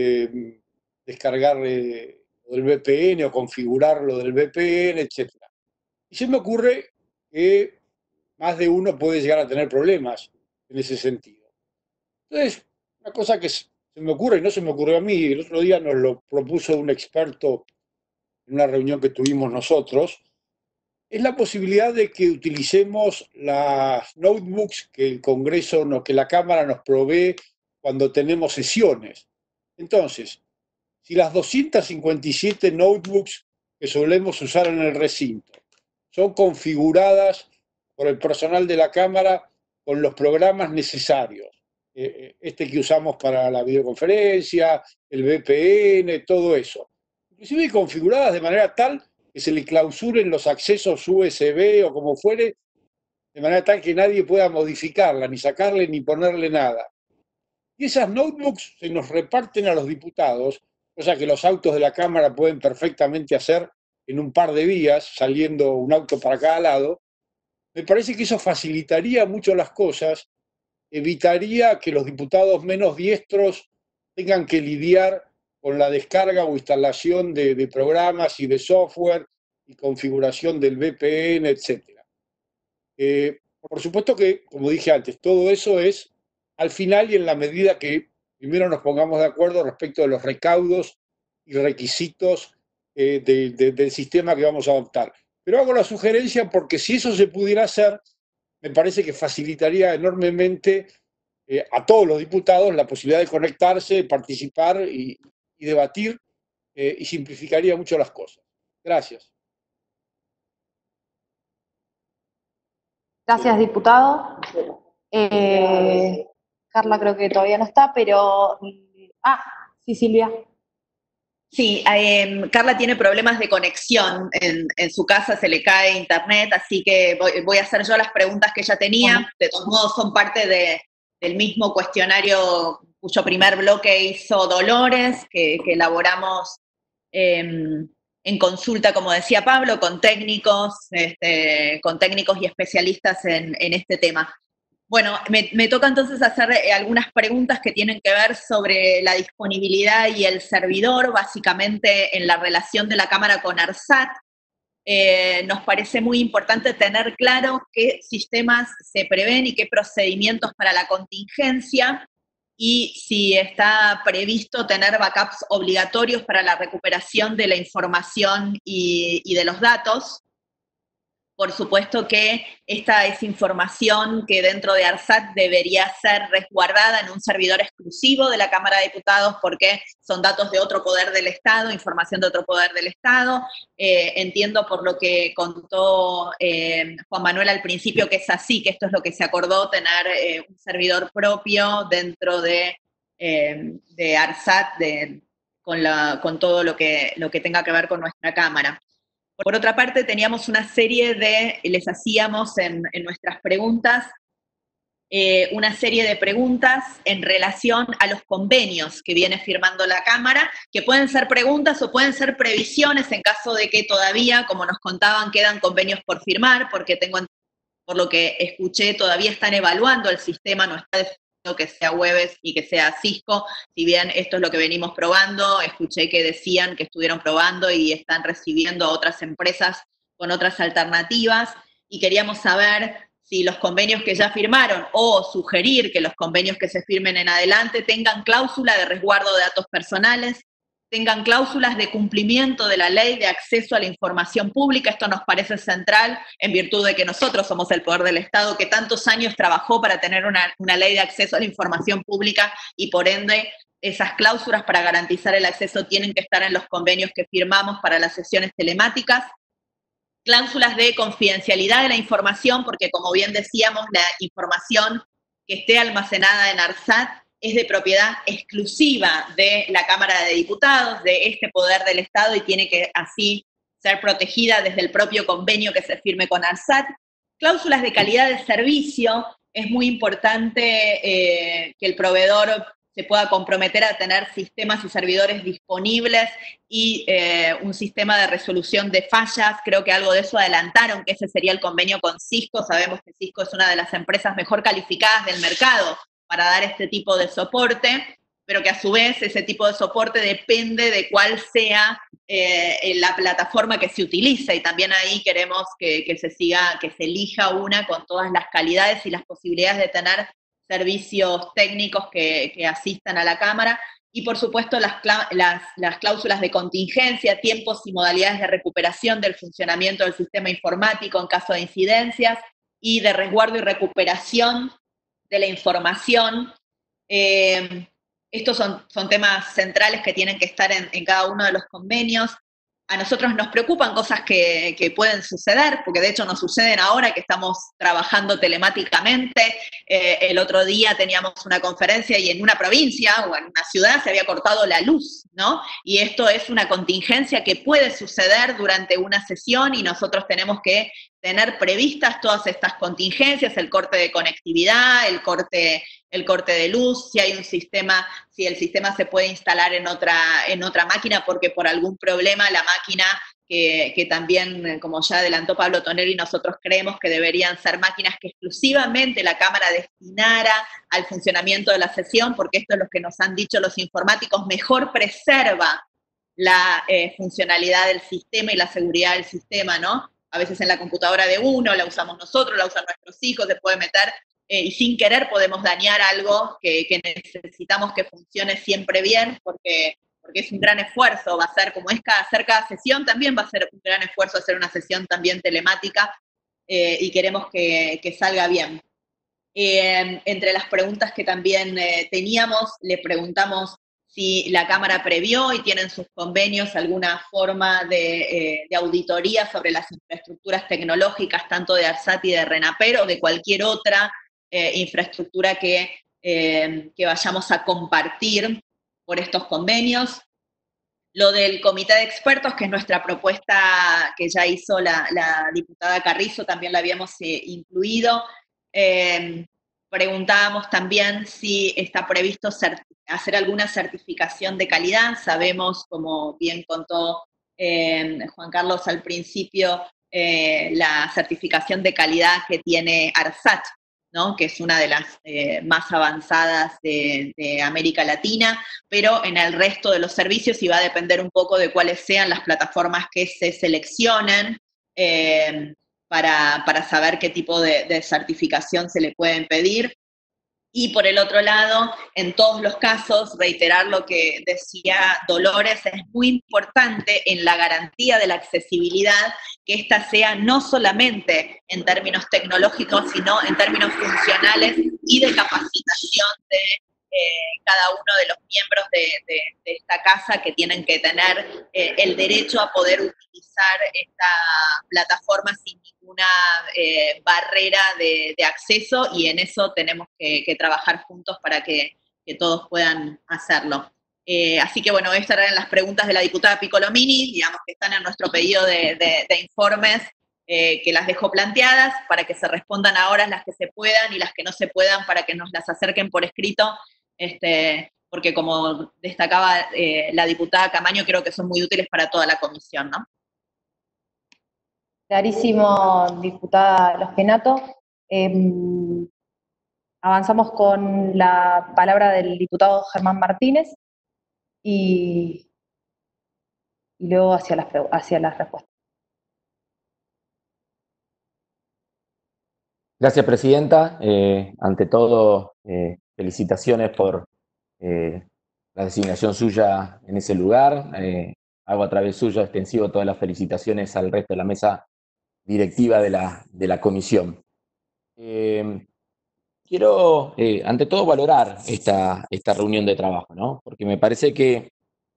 descargar lo del VPN o configurar lo del VPN, etc. Y se me ocurre que más de uno puede llegar a tener problemas en ese sentido. Entonces, una cosa que se me ocurre y no se me ocurrió a mí, el otro día nos lo propuso un experto en una reunión que tuvimos nosotros, es la posibilidad de que utilicemos las notebooks que el Congreso, que la Cámara nos provee cuando tenemos sesiones. Entonces, si las 257 notebooks que solemos usar en el recinto son configuradas por el personal de la Cámara con los programas necesarios, este que usamos para la videoconferencia, el VPN, todo eso, inclusive configuradas de manera tal que se le clausuren los accesos USB o como fuere, de manera tal que nadie pueda modificarla, ni sacarle ni ponerle nada. Y esas notebooks se nos reparten a los diputados, cosa que los autos de la Cámara pueden perfectamente hacer en un par de días, saliendo un auto para cada lado. Me parece que eso facilitaría mucho las cosas, evitaría que los diputados menos diestros tengan que lidiar con la descarga o instalación de programas y de software y configuración del VPN, etc. Por supuesto que, como dije antes, todo eso es al final y en la medida que primero nos pongamos de acuerdo respecto de los recaudos y requisitos del sistema que vamos a adoptar. Pero hago la sugerencia porque si eso se pudiera hacer, me parece que facilitaría enormemente a todos los diputados la posibilidad de conectarse, participar y debatir y simplificaría mucho las cosas. Gracias. Gracias, diputado. Carla creo que todavía no está, pero... sí, Silvia. Sí, Carla tiene problemas de conexión, en su casa se le cae internet, así que voy a hacer yo las preguntas que ella tenía. De todos modos son parte del mismo cuestionario cuyo primer bloque hizo Dolores, que elaboramos en consulta, como decía Pablo, con técnicos y especialistas en este tema. Bueno, me toca entonces hacer algunas preguntas que tienen que ver sobre la disponibilidad y el servidor, básicamente en la relación de la Cámara con ARSAT. nos parece muy importante tener claro qué sistemas se prevén y qué procedimientos para la contingencia, y si está previsto tener backups obligatorios para la recuperación de la información y de los datos. Por supuesto que esta es información que dentro de ARSAT debería ser resguardada en un servidor exclusivo de la Cámara de Diputados, porque son datos de otro poder del Estado, información de otro poder del Estado. Entiendo por lo que contó Juan Manuel al principio que es así, que esto es lo que se acordó, tener un servidor propio dentro de ARSAT con todo lo que tenga que ver con nuestra Cámara. Por otra parte, teníamos una serie les hacíamos en nuestras preguntas, una serie de preguntas en relación a los convenios que viene firmando la Cámara, que pueden ser preguntas o pueden ser previsiones en caso de que todavía, como nos contaban, quedan convenios por firmar, porque por lo que escuché, todavía están evaluando el sistema, no está definido que sea Webex y que sea Cisco, si bien esto es lo que venimos probando. Escuché que decían que estuvieron probando y están recibiendo a otras empresas con otras alternativas, y queríamos saber si los convenios que ya firmaron, o sugerir que los convenios que se firmen en adelante tengan cláusula de resguardo de datos personales, tengan cláusulas de cumplimiento de la ley de acceso a la información pública. Esto nos parece central en virtud de que nosotros somos el poder del Estado que tantos años trabajó para tener una ley de acceso a la información pública, y por ende esas cláusulas para garantizar el acceso tienen que estar en los convenios que firmamos para las sesiones telemáticas. Cláusulas de confidencialidad de la información, porque como bien decíamos, la información que esté almacenada en ARSAT es de propiedad exclusiva de la Cámara de Diputados, de este poder del Estado, y tiene que así ser protegida desde el propio convenio que se firme con ARSAT. Cláusulas de calidad de servicio. Es muy importante que el proveedor se pueda comprometer a tener sistemas y servidores disponibles y un sistema de resolución de fallas. Creo que algo de eso adelantaron, que ese sería el convenio con Cisco. Sabemos que Cisco es una de las empresas mejor calificadas del mercado para dar este tipo de soporte, pero que a su vez ese tipo de soporte depende de cuál sea la plataforma que se utilice, y también ahí queremos que se elija una con todas las calidades y las posibilidades de tener servicios técnicos que asistan a la Cámara. Y por supuesto las cláusulas de contingencia, tiempos y modalidades de recuperación del funcionamiento del sistema informático en caso de incidencias, y de resguardo y recuperación de la información. Estos son temas centrales que tienen que estar en cada uno de los convenios. A nosotros nos preocupan cosas que pueden suceder, porque de hecho nos suceden ahora que estamos trabajando telemáticamente. El otro día teníamos una conferencia y en una provincia o en una ciudad se había cortado la luz, ¿no? Y esto es una contingencia que puede suceder durante una sesión, y nosotros tenemos que tener previstas todas estas contingencias, el corte de conectividad, el corte de luz, si hay un sistema, si el sistema se puede instalar en otra máquina, porque por algún problema la máquina, que también, como ya adelantó Pablo Tonelli, nosotros creemos que deberían ser máquinas que exclusivamente la Cámara destinara al funcionamiento de la sesión, porque esto es lo que nos han dicho los informáticos, mejor preserva la funcionalidad del sistema y la seguridad del sistema, ¿no? A veces en la computadora de uno la usamos nosotros, la usan nuestros hijos, se puede meter y sin querer podemos dañar algo que necesitamos que funcione siempre bien, porque es un gran esfuerzo. Va a ser, como es hacer cada sesión, también va a ser un gran esfuerzo hacer una sesión también telemática, y queremos que salga bien. Entre las preguntas que también teníamos, le preguntamos si la Cámara previó y tiene en sus convenios alguna forma de auditoría sobre las infraestructuras tecnológicas, tanto de ARSAT y de RENAPER, o de cualquier otra infraestructura que vayamos a compartir por estos convenios. Lo del comité de expertos, que es nuestra propuesta que ya hizo la diputada Carrizo, también la habíamos incluido. Preguntábamos también si está previsto hacer alguna certificación de calidad. Sabemos, como bien contó Juan Carlos al principio, la certificación de calidad que tiene ARSAT, ¿no? Que es una de las más avanzadas de América Latina, pero en el resto de los servicios, y va a depender un poco de cuáles sean las plataformas que se seleccionen, para saber qué tipo de certificación se le pueden pedir. Y por el otro lado, en todos los casos, reiterar lo que decía Dolores, es muy importante en la garantía de la accesibilidad que ésta sea no solamente en términos tecnológicos, sino en términos funcionales y de capacitación de cada uno de los miembros de esta casa, que tienen que tener el derecho a poder utilizar esta plataforma sin ninguna barrera de acceso, y en eso tenemos que trabajar juntos para que todos puedan hacerlo. Así que bueno, estas eran las preguntas de la diputada Piccolomini, digamos que están en nuestro pedido de informes, que las dejo planteadas para que se respondan ahora las que se puedan, y las que no se puedan para que nos las acerquen por escrito, porque como destacaba la diputada Camaño, creo que son muy útiles para toda la comisión, ¿no? Clarísimo, diputada Losquenato. Avanzamos con la palabra del diputado Germán Martínez y luego hacia las respuestas. Gracias, presidenta. Ante todo, felicitaciones por la designación suya en ese lugar. Hago a través suyo extensivo todas las felicitaciones al resto de la mesa directiva de la comisión. Quiero, ante todo, valorar esta reunión de trabajo, ¿no? Porque me parece que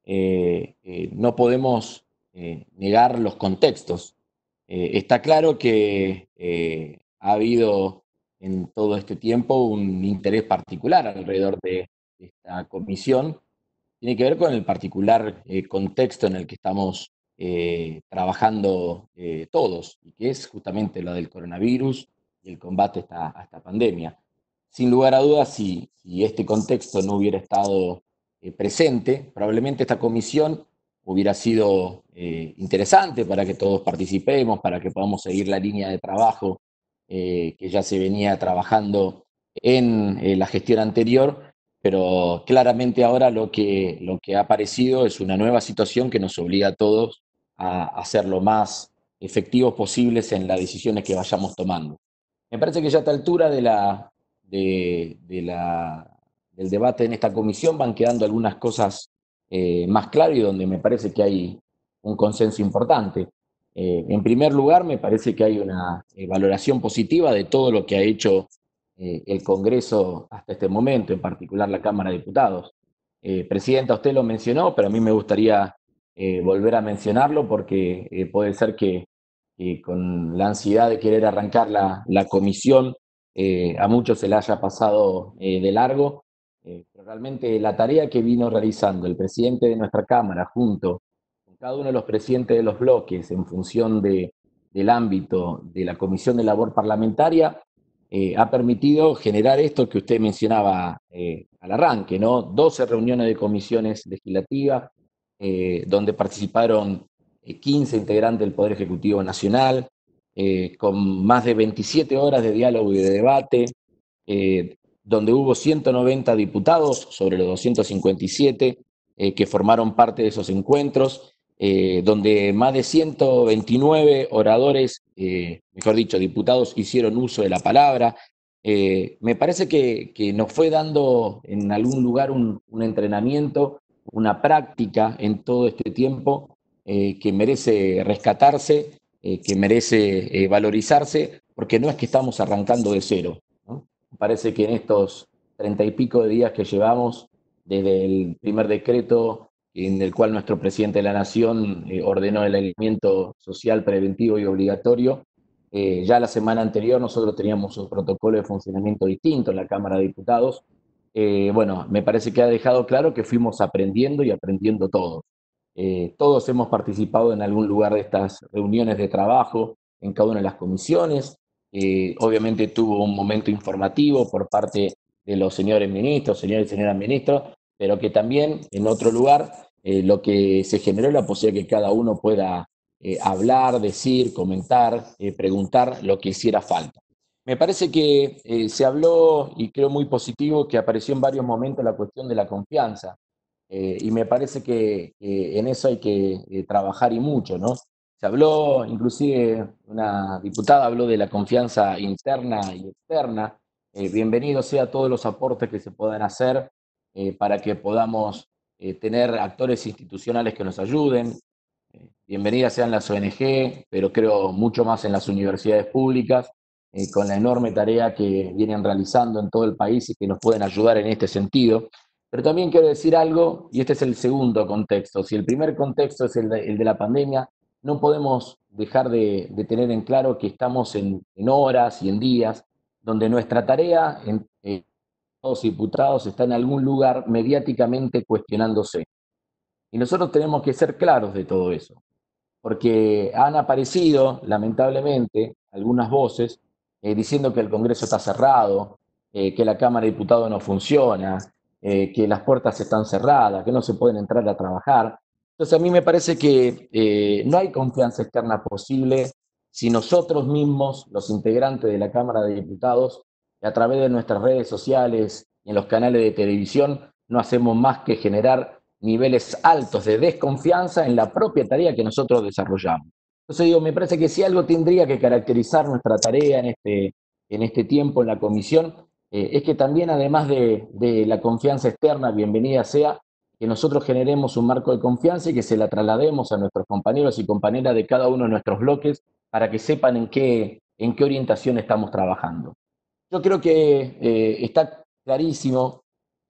no podemos negar los contextos. Está claro que ha habido en todo este tiempo un interés particular alrededor de esta comisión. Tiene que ver con el particular contexto en el que estamos trabajando todos, y que es justamente lo del coronavirus y el combate a esta pandemia. Sin lugar a dudas, si este contexto no hubiera estado presente, probablemente esta comisión hubiera sido interesante para que todos participemos, para que podamos seguir la línea de trabajo que ya se venía trabajando en la gestión anterior, pero claramente ahora lo que ha aparecido es una nueva situación que nos obliga a todos a ser lo más efectivos posibles en las decisiones que vayamos tomando. Me parece que ya a esta altura del debate en esta comisión van quedando algunas cosas más claras y donde me parece que hay un consenso importante. En primer lugar, me parece que hay una valoración positiva de todo lo que ha hecho el Congreso hasta este momento, en particular la Cámara de Diputados. Presidenta, usted lo mencionó, pero a mí me gustaría volver a mencionarlo porque puede ser que con la ansiedad de querer arrancar la comisión a muchos se le haya pasado de largo, pero realmente la tarea que vino realizando el presidente de nuestra Cámara junto con cada uno de los presidentes de los bloques en función del ámbito de la Comisión de Labor Parlamentaria ha permitido generar esto que usted mencionaba al arranque, ¿no? 12 reuniones de comisiones legislativas, donde participaron 15 integrantes del Poder Ejecutivo Nacional, con más de 27 horas de diálogo y de debate, donde hubo 190 diputados sobre los 257 que formaron parte de esos encuentros, donde más de 129 oradores, mejor dicho, diputados, hicieron uso de la palabra. Me parece que nos fue dando en algún lugar un entrenamiento, una práctica en todo este tiempo que merece rescatarse, que merece valorizarse, porque no es que estamos arrancando de cero, ¿no? Me parece que en estos 30 y pico de días que llevamos, desde el primer decreto en el cual nuestro presidente de la Nación ordenó el aislamiento social preventivo y obligatorio, ya la semana anterior nosotros teníamos un protocolo de funcionamiento distinto en la Cámara de Diputados. Bueno, me parece que ha dejado claro que fuimos aprendiendo y aprendiendo todos. Todos hemos participado en algún lugar de estas reuniones de trabajo, en cada una de las comisiones. Obviamente tuvo un momento informativo por parte de los señores ministros, señores y señoras ministros, pero que también en otro lugar lo que se generó es la posibilidad que cada uno pueda hablar, decir, comentar, preguntar lo que hiciera falta. Me parece que se habló, y creo muy positivo, que apareció en varios momentos la cuestión de la confianza. Y me parece que en eso hay que trabajar y mucho, ¿no? Se habló, inclusive una diputada habló de la confianza interna y externa. Bienvenidos sea todos los aportes que se puedan hacer para que podamos tener actores institucionales que nos ayuden. Bienvenidas sean las ONG, pero creo mucho más en las universidades públicas, con la enorme tarea que vienen realizando en todo el país y que nos pueden ayudar en este sentido. Pero también quiero decir algo, y este es el segundo contexto. Si el primer contexto es el de la pandemia, no podemos dejar de tener en claro que estamos en horas y en días donde nuestra tarea los diputados está en algún lugar mediáticamente cuestionándose. Y nosotros tenemos que ser claros de todo eso, porque han aparecido, lamentablemente, algunas voces diciendo que el Congreso está cerrado, que la Cámara de Diputados no funciona, que las puertas están cerradas, que no se pueden entrar a trabajar. Entonces a mí me parece que no hay confianza externa posible si nosotros mismos, los integrantes de la Cámara de Diputados, a través de nuestras redes sociales y en los canales de televisión, no hacemos más que generar niveles altos de desconfianza en la propia tarea que nosotros desarrollamos. Entonces digo, me parece que si algo tendría que caracterizar nuestra tarea en este tiempo en la comisión, es que también además de la confianza externa, bienvenida sea, que nosotros generemos un marco de confianza y que se la traslademos a nuestros compañeros y compañeras de cada uno de nuestros bloques para que sepan en qué orientación estamos trabajando. Yo creo que está clarísimo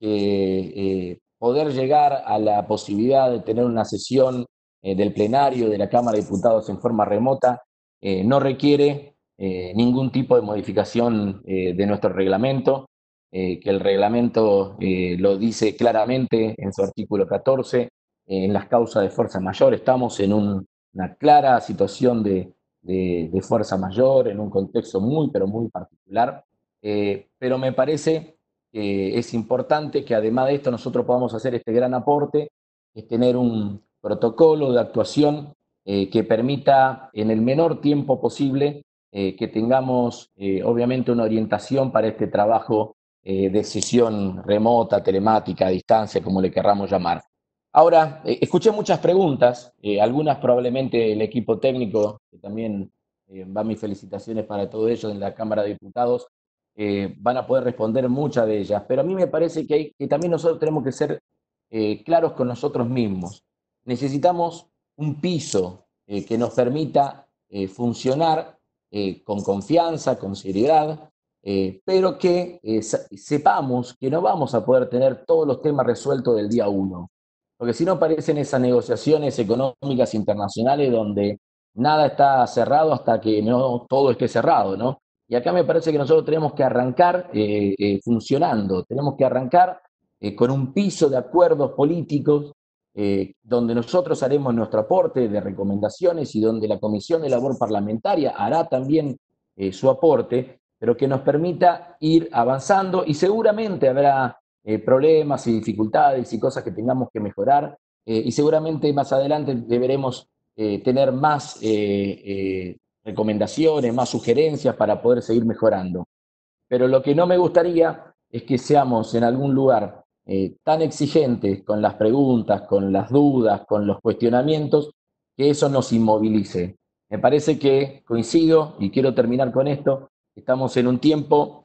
que poder llegar a la posibilidad de tener una sesión del plenario de la Cámara de Diputados en forma remota no requiere ningún tipo de modificación de nuestro reglamento, que el reglamento lo dice claramente en su artículo 14, en las causas de fuerza mayor. Estamos en una clara situación de fuerza mayor, en un contexto muy, pero muy particular. Pero me parece que es importante que además de esto nosotros podamos hacer este gran aporte, es tener un protocolo de actuación que permita en el menor tiempo posible que tengamos obviamente una orientación para este trabajo de sesión remota, telemática, a distancia, como le querramos llamar. Ahora, escuché muchas preguntas, algunas probablemente el equipo técnico, que también van mis felicitaciones para todos ellos en la Cámara de Diputados, van a poder responder muchas de ellas, pero a mí me parece que también nosotros tenemos que ser claros con nosotros mismos. Necesitamos un piso que nos permita funcionar con confianza, con seriedad, pero que sepamos que no vamos a poder tener todos los temas resueltos del día 1, porque si no aparecen esas negociaciones económicas internacionales donde nada está cerrado hasta que no todo esté cerrado, ¿no? Y acá me parece que nosotros tenemos que arrancar funcionando, tenemos que arrancar con un piso de acuerdos políticos donde nosotros haremos nuestro aporte de recomendaciones y donde la Comisión de Labor Parlamentaria hará también su aporte, pero que nos permita ir avanzando y seguramente habrá problemas y dificultades y cosas que tengamos que mejorar y seguramente más adelante deberemos tener más recomendaciones, más sugerencias para poder seguir mejorando. Pero lo que no me gustaría es que seamos en algún lugar tan exigentes con las preguntas, con las dudas, con los cuestionamientos, que eso nos inmovilice. Me parece que coincido, y quiero terminar con esto, estamos en un tiempo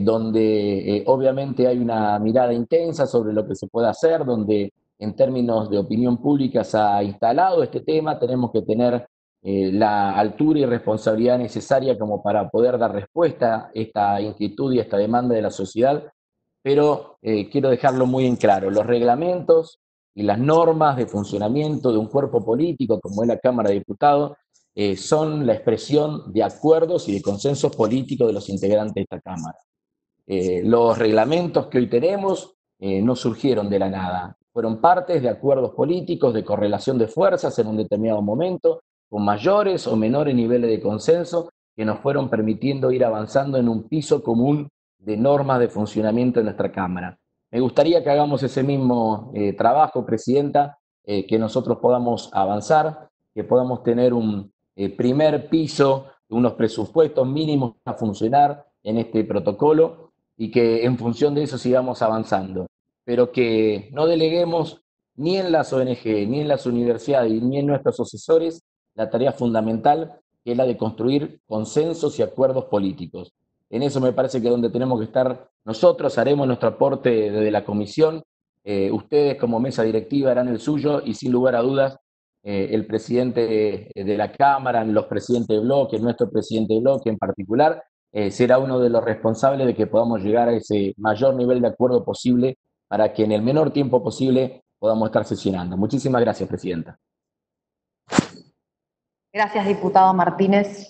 donde obviamente hay una mirada intensa sobre lo que se puede hacer, donde en términos de opinión pública se ha instalado este tema, tenemos que tener la altura y responsabilidad necesaria como para poder dar respuesta a esta inquietud y a esta demanda de la sociedad, pero quiero dejarlo muy en claro, los reglamentos y las normas de funcionamiento de un cuerpo político como es la Cámara de Diputados son la expresión de acuerdos y de consensos políticos de los integrantes de esta Cámara. Los reglamentos que hoy tenemos no surgieron de la nada, fueron partes de acuerdos políticos, de correlación de fuerzas en un determinado momento, con mayores o menores niveles de consenso que nos fueron permitiendo ir avanzando en un piso común de normas de funcionamiento de nuestra Cámara. Me gustaría que hagamos ese mismo trabajo, Presidenta, que nosotros podamos avanzar, que podamos tener un primer piso, unos presupuestos mínimos a funcionar en este protocolo y que en función de eso sigamos avanzando, pero que no deleguemos ni en las ONG, ni en las universidades, ni en nuestros asesores la tarea fundamental, que es la de construir consensos y acuerdos políticos. En eso me parece que es donde tenemos que estar nosotros, haremos nuestro aporte desde la comisión, ustedes como mesa directiva harán el suyo y sin lugar a dudas el presidente de la Cámara, los presidentes de bloque, nuestro presidente de bloque en particular, será uno de los responsables de que podamos llegar a ese mayor nivel de acuerdo posible para que en el menor tiempo posible podamos estar sesionando. Muchísimas gracias, Presidenta. Gracias, diputado Martínez.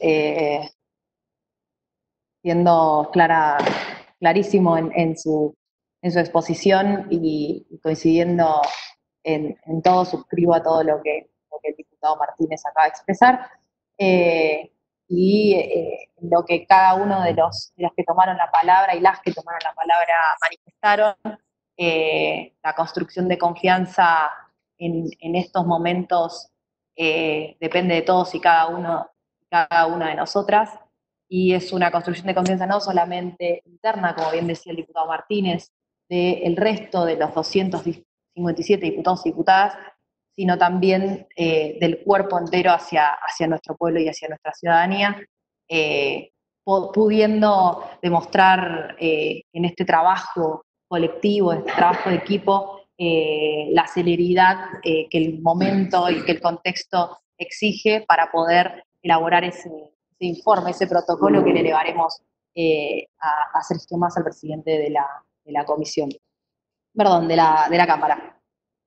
Siendo clarísimo en su exposición y coincidiendo en todo, suscribo a todo lo que el diputado Martínez acaba de expresar. Lo que cada uno de los que tomaron la palabra y las que tomaron la palabra manifestaron, la construcción de confianza en estos momentos depende de todos y cada una de nosotras, y es una construcción de confianza no solamente interna, como bien decía el diputado Martínez, del resto de los 257 diputados y diputadas, sino también del cuerpo entero hacia nuestro pueblo y hacia nuestra ciudadanía, pudiendo demostrar en este trabajo colectivo, este trabajo de equipo, la celeridad que el momento y que el contexto exige para poder elaborar ese informe, ese protocolo que le elevaremos a Sergio Massa, al presidente de la comisión, perdón, de la Cámara.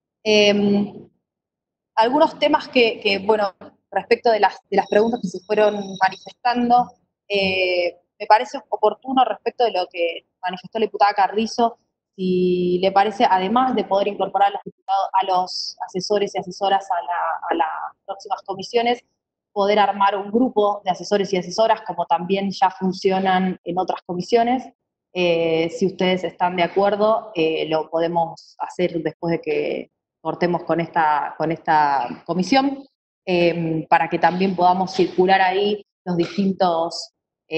Algunos temas que, bueno, respecto de las preguntas que se fueron manifestando, me parece oportuno respecto de lo que manifestó la diputada Carrizo, si le parece, además de poder incorporar a los asesores y asesoras a las próximas comisiones, poder armar un grupo de asesores y asesoras, como también ya funcionan en otras comisiones. Si ustedes están de acuerdo, lo podemos hacer después de que cortemos con esta comisión, para que también podamos circular ahí los distintos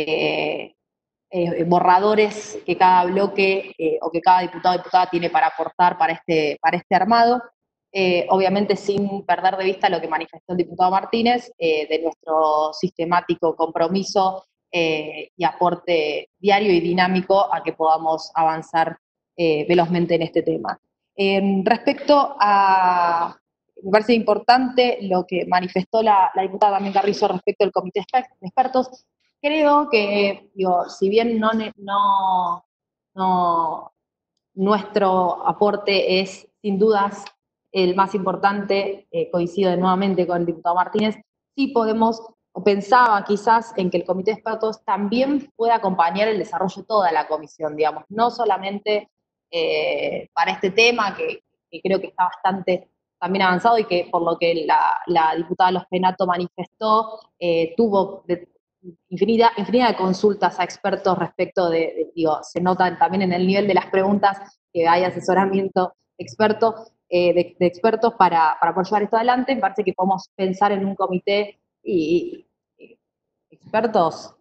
borradores que cada bloque o que cada diputado o diputada tiene para aportar para este armado. Obviamente sin perder de vista lo que manifestó el diputado Martínez, de nuestro sistemático compromiso y aporte diario y dinámico a que podamos avanzar velozmente en este tema. Respecto a, me parece importante lo que manifestó la diputada también Carrizo respecto al comité de expertos. Creo que, digo, si bien nuestro aporte es sin dudas el más importante, coincido nuevamente con el diputado Martínez, sí podemos, o pensaba quizás en que el comité de expertos también pueda acompañar el desarrollo de toda la comisión, digamos, no solamente para este tema, que creo que está bastante también avanzado y que por lo que la diputada Los Penato manifestó, tuvo infinidad de consultas a expertos respecto digo, se nota también en el nivel de las preguntas que hay asesoramiento experto, de expertos para poder llevar esto adelante. Me parece que podemos pensar en un comité y expertos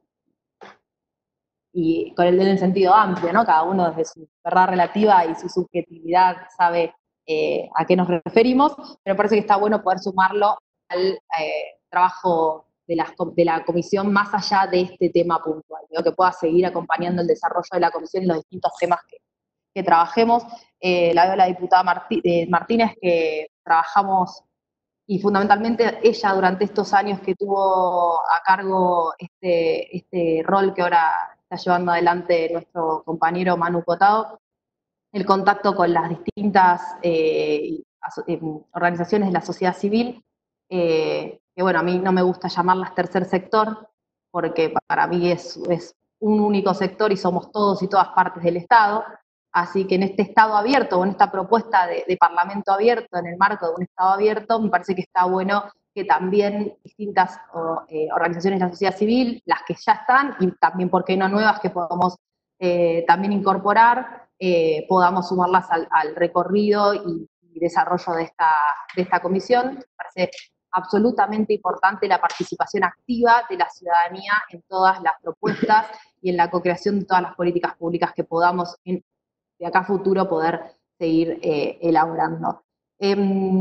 y con el sentido amplio, ¿no? Cada uno desde su verdad relativa y su subjetividad sabe a qué nos referimos, pero me parece que está bueno poder sumarlo al trabajo de la comisión más allá de este tema puntual, ¿no? Que pueda seguir acompañando el desarrollo de la comisión y los distintos temas que trabajemos. La veo a la diputada Martínez, que trabajamos, y fundamentalmente ella durante estos años que tuvo a cargo este rol que ahora está llevando adelante nuestro compañero Manu Cotado, el contacto con las distintas organizaciones de la sociedad civil, que bueno, a mí no me gusta llamarlas tercer sector, porque para mí es un único sector y somos todos y todas partes del Estado. Así que en este Estado abierto, o en esta propuesta de Parlamento abierto, en el marco de un Estado abierto, me parece que está bueno que también distintas organizaciones de la sociedad civil, las que ya están, y también, ¿por qué no nuevas que podamos también incorporar, podamos sumarlas al recorrido y desarrollo de esta comisión? Me parece absolutamente importante la participación activa de la ciudadanía en todas las propuestas y en la co-creación de todas las políticas públicas que podamos de acá a futuro poder seguir elaborando.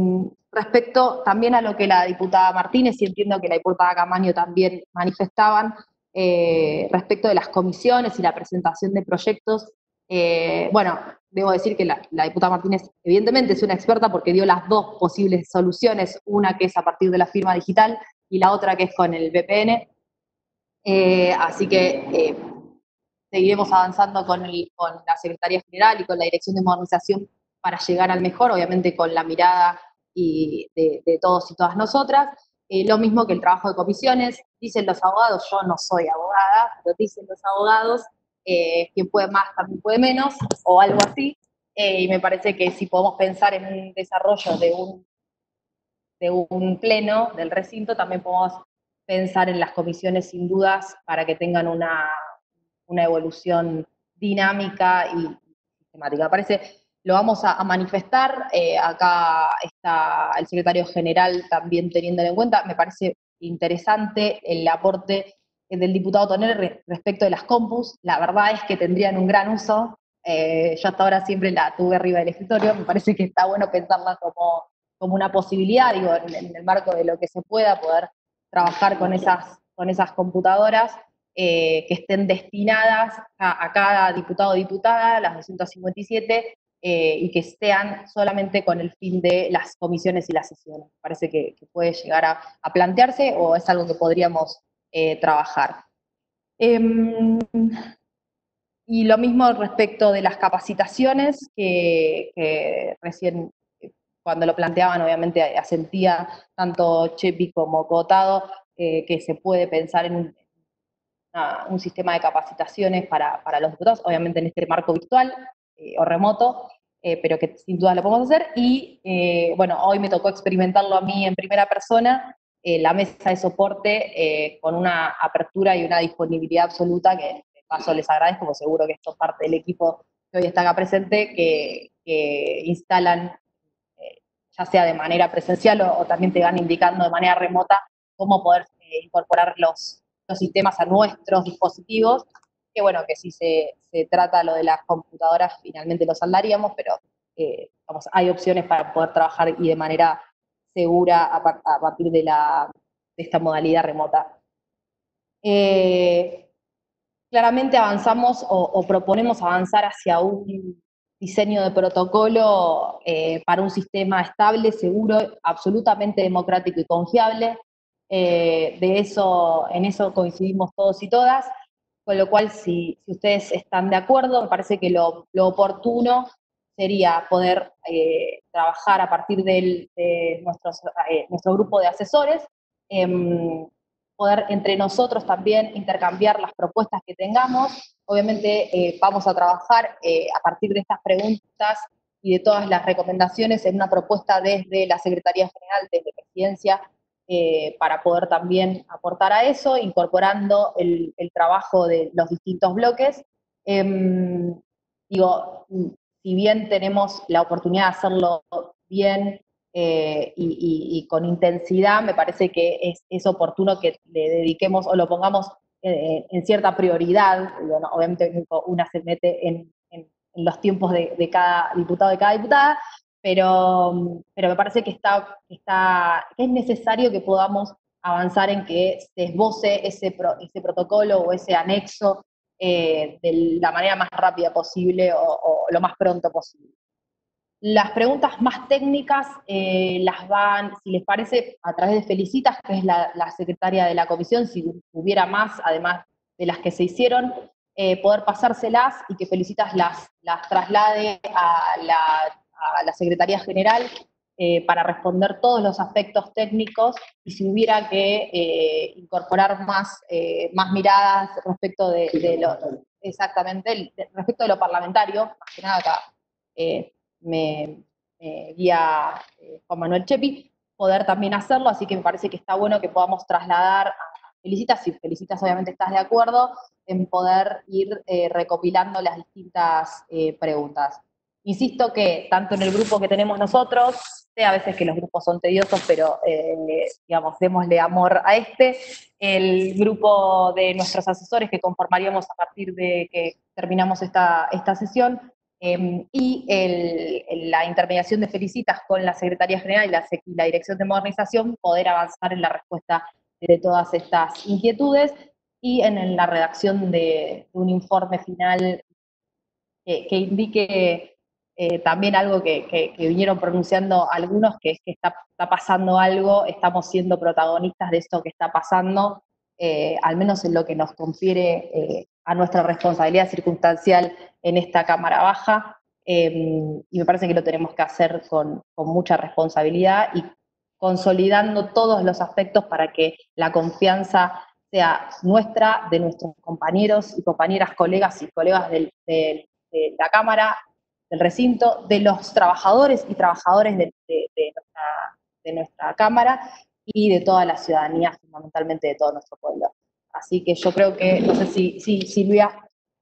Respecto también a lo que la diputada Martínez, y entiendo que la diputada Camaño también manifestaban, respecto de las comisiones y la presentación de proyectos, bueno, debo decir que la diputada Martínez evidentemente es una experta porque dio las dos posibles soluciones, una que es a partir de la firma digital y la otra que es con el VPN. Así que seguiremos avanzando con la Secretaría General y con la Dirección de Modernización para llegar al mejor, obviamente con la mirada de todos y todas nosotras. Lo mismo que el trabajo de comisiones, dicen los abogados, yo no soy abogada, pero dicen los abogados, quien puede más también puede menos, o algo así, y me parece que si podemos pensar en un desarrollo de un pleno del recinto, también podemos pensar en las comisiones sin dudas para que tengan una evolución dinámica y sistemática. Me parece, lo vamos a manifestar, acá está el secretario general también teniéndolo en cuenta, me parece interesante el aporte del diputado Tonel respecto de las compus, la verdad es que tendrían un gran uso, yo hasta ahora siempre la tuve arriba del escritorio, me parece que está bueno pensarla como una posibilidad, digo, en el marco de lo que se pueda, poder trabajar con esas computadoras, que estén destinadas a cada diputado o diputada, las 257, y que sean solamente con el fin de las comisiones y las sesiones. Parece que puede llegar a plantearse o es algo que podríamos trabajar. Y lo mismo respecto de las capacitaciones, que recién cuando lo planteaban obviamente asentía tanto Chepi como Cotado, que se puede pensar en un sistema de capacitaciones para los diputados, obviamente en este marco virtual o remoto, pero que sin duda lo podemos hacer. Y bueno, hoy me tocó experimentarlo a mí en primera persona, la mesa de soporte con una apertura y una disponibilidad absoluta, que de paso les agradezco, porque seguro que esto es parte del equipo que hoy está acá presente, que instalan, ya sea de manera presencial o también te van indicando de manera remota cómo poder incorporar los sistemas a nuestros dispositivos, que bueno, que si se trata lo de las computadoras, finalmente lo saldaríamos, pero vamos, hay opciones para poder trabajar y de manera segura a partir de esta modalidad remota. Claramente avanzamos o proponemos avanzar hacia un diseño de protocolo para un sistema estable, seguro, absolutamente democrático y confiable. En eso coincidimos todos y todas, con lo cual si ustedes están de acuerdo, me parece que lo oportuno sería poder trabajar a partir de nuestro grupo de asesores, poder entre nosotros también intercambiar las propuestas que tengamos. Obviamente vamos a trabajar a partir de estas preguntas y de todas las recomendaciones en una propuesta desde la Secretaría General, desde Presidencia, para poder también aportar a eso, incorporando el trabajo de los distintos bloques. Digo, si bien tenemos la oportunidad de hacerlo bien y con intensidad, me parece que es oportuno que le dediquemos o lo pongamos en cierta prioridad. Bueno, obviamente una se mete en los tiempos de cada diputado, de cada diputada, pero me parece que es necesario que podamos avanzar en que se esboce ese protocolo o ese anexo de la manera más rápida posible o lo más pronto posible. Las preguntas más técnicas las van, si les parece, a través de Felicitas, que es la secretaria de la comisión, si hubiera más, además de las que se hicieron, poder pasárselas y que Felicitas las traslade a la Secretaría General para responder todos los aspectos técnicos, y si hubiera que incorporar más miradas respecto respecto de lo parlamentario, más que nada acá me guía Juan Manuel Chepi, poder también hacerlo, así que me parece que está bueno que podamos trasladar a Felicitas, si Felicitas obviamente estás de acuerdo, en poder ir recopilando las distintas preguntas. Insisto que tanto en el grupo que tenemos nosotros, sé a veces que los grupos son tediosos, pero digamos, démosle amor a el grupo de nuestros asesores que conformaríamos a partir de que terminamos esta sesión, la intermediación de Felicitas con la Secretaría General y la Dirección de Modernización, poder avanzar en la respuesta de todas estas inquietudes y en la redacción de un informe final que indique también algo que vinieron pronunciando algunos, que es que está pasando algo, estamos siendo protagonistas de esto que está pasando, al menos en lo que nos confiere a nuestra responsabilidad circunstancial en esta Cámara Baja, y me parece que lo tenemos que hacer con mucha responsabilidad y consolidando todos los aspectos para que la confianza sea nuestra, de nuestros compañeros y compañeras, colegas y colegas de la Cámara, del recinto, de los trabajadores y trabajadoras de nuestra Cámara y de toda la ciudadanía, fundamentalmente de todo nuestro pueblo. Así que yo creo que, no sé si Silvia.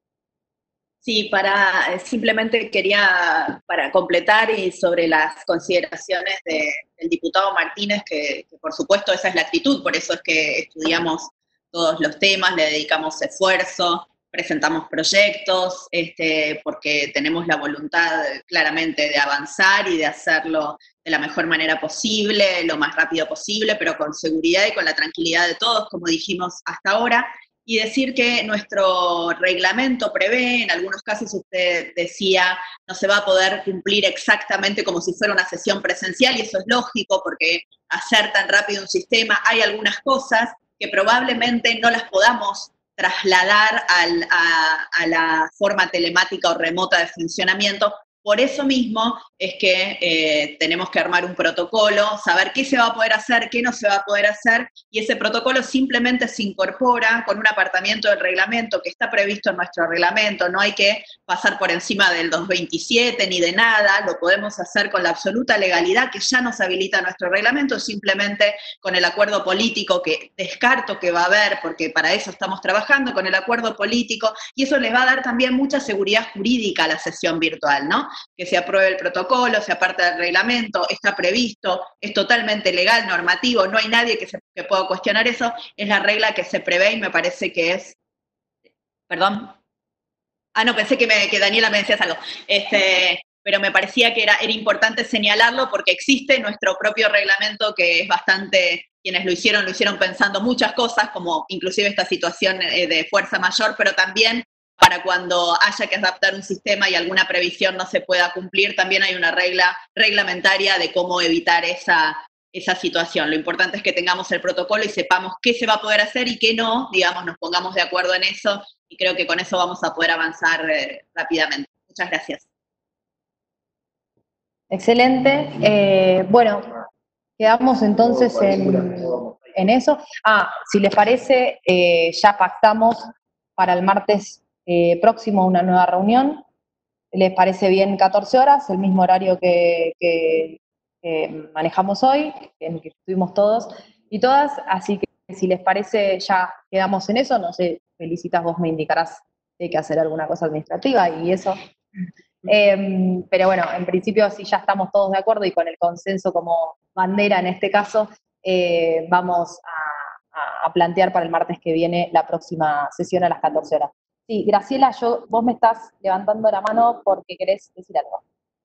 Sí, simplemente quería, para completar y sobre las consideraciones del diputado Martínez, que por supuesto esa es la actitud, por eso es que estudiamos todos los temas, le dedicamos esfuerzo, presentamos proyectos, porque tenemos la voluntad claramente de avanzar y de hacerlo de la mejor manera posible, lo más rápido posible, pero con seguridad y con la tranquilidad de todos, como dijimos hasta ahora. Y decir que nuestro reglamento prevé, en algunos casos usted decía, no se va a poder cumplir exactamente como si fuera una sesión presencial, y eso es lógico, porque hacer tan rápido un sistema, hay algunas cosas que probablemente no las podamos trasladar a la forma telemática o remota de funcionamiento. Por eso mismo es que tenemos que armar un protocolo, saber qué se va a poder hacer, qué no se va a poder hacer, y ese protocolo simplemente se incorpora con un apartamiento del reglamento que está previsto en nuestro reglamento. No hay que pasar por encima del 227 ni de nada, lo podemos hacer con la absoluta legalidad que ya nos habilita nuestro reglamento, simplemente con el acuerdo político, que descarto que va a haber, porque para eso estamos trabajando, con el acuerdo político, y eso les va a dar también mucha seguridad jurídica a la sesión virtual, ¿no? Que se apruebe el protocolo, se aparte del reglamento, está previsto, es totalmente legal, normativo, no hay nadie que pueda cuestionar eso, es la regla que se prevé y me parece que es... ¿Perdón? Ah, no, pensé que Daniela me decías algo. Pero me parecía que era importante señalarlo porque existe nuestro propio reglamento que es bastante... Quienes lo hicieron pensando muchas cosas, como inclusive esta situación de fuerza mayor, pero también para cuando haya que adaptar un sistema y alguna previsión no se pueda cumplir, también hay una regla reglamentaria de cómo evitar esa situación. Lo importante es que tengamos el protocolo y sepamos qué se va a poder hacer y qué no, digamos, nos pongamos de acuerdo en eso, y creo que con eso vamos a poder avanzar rápidamente. Muchas gracias. Excelente. Bueno, quedamos entonces en eso. Si les parece, ya pactamos para el martes próximo una nueva reunión. ¿Les parece bien 14 horas, el mismo horario que manejamos hoy, en que estuvimos todos y todas? Así que si les parece, ya quedamos en eso. No sé, Felicitas, vos me indicarás si hay que hacer alguna cosa administrativa y eso. Pero bueno, en principio, si ya estamos todos de acuerdo y con el consenso como bandera en este caso, vamos a plantear para el martes que viene la próxima sesión a las 14 horas. Sí, Graciela, vos me estás levantando la mano porque querés decir algo.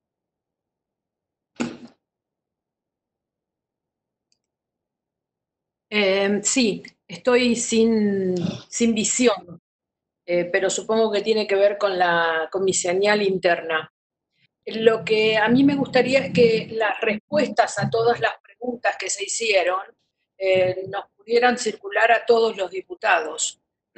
Sí, estoy sin visión, pero supongo que tiene que ver con mi señal interna. Lo que a mí me gustaría es que las respuestas a todas las preguntas que se hicieron nos pudieran circular a todos los diputados.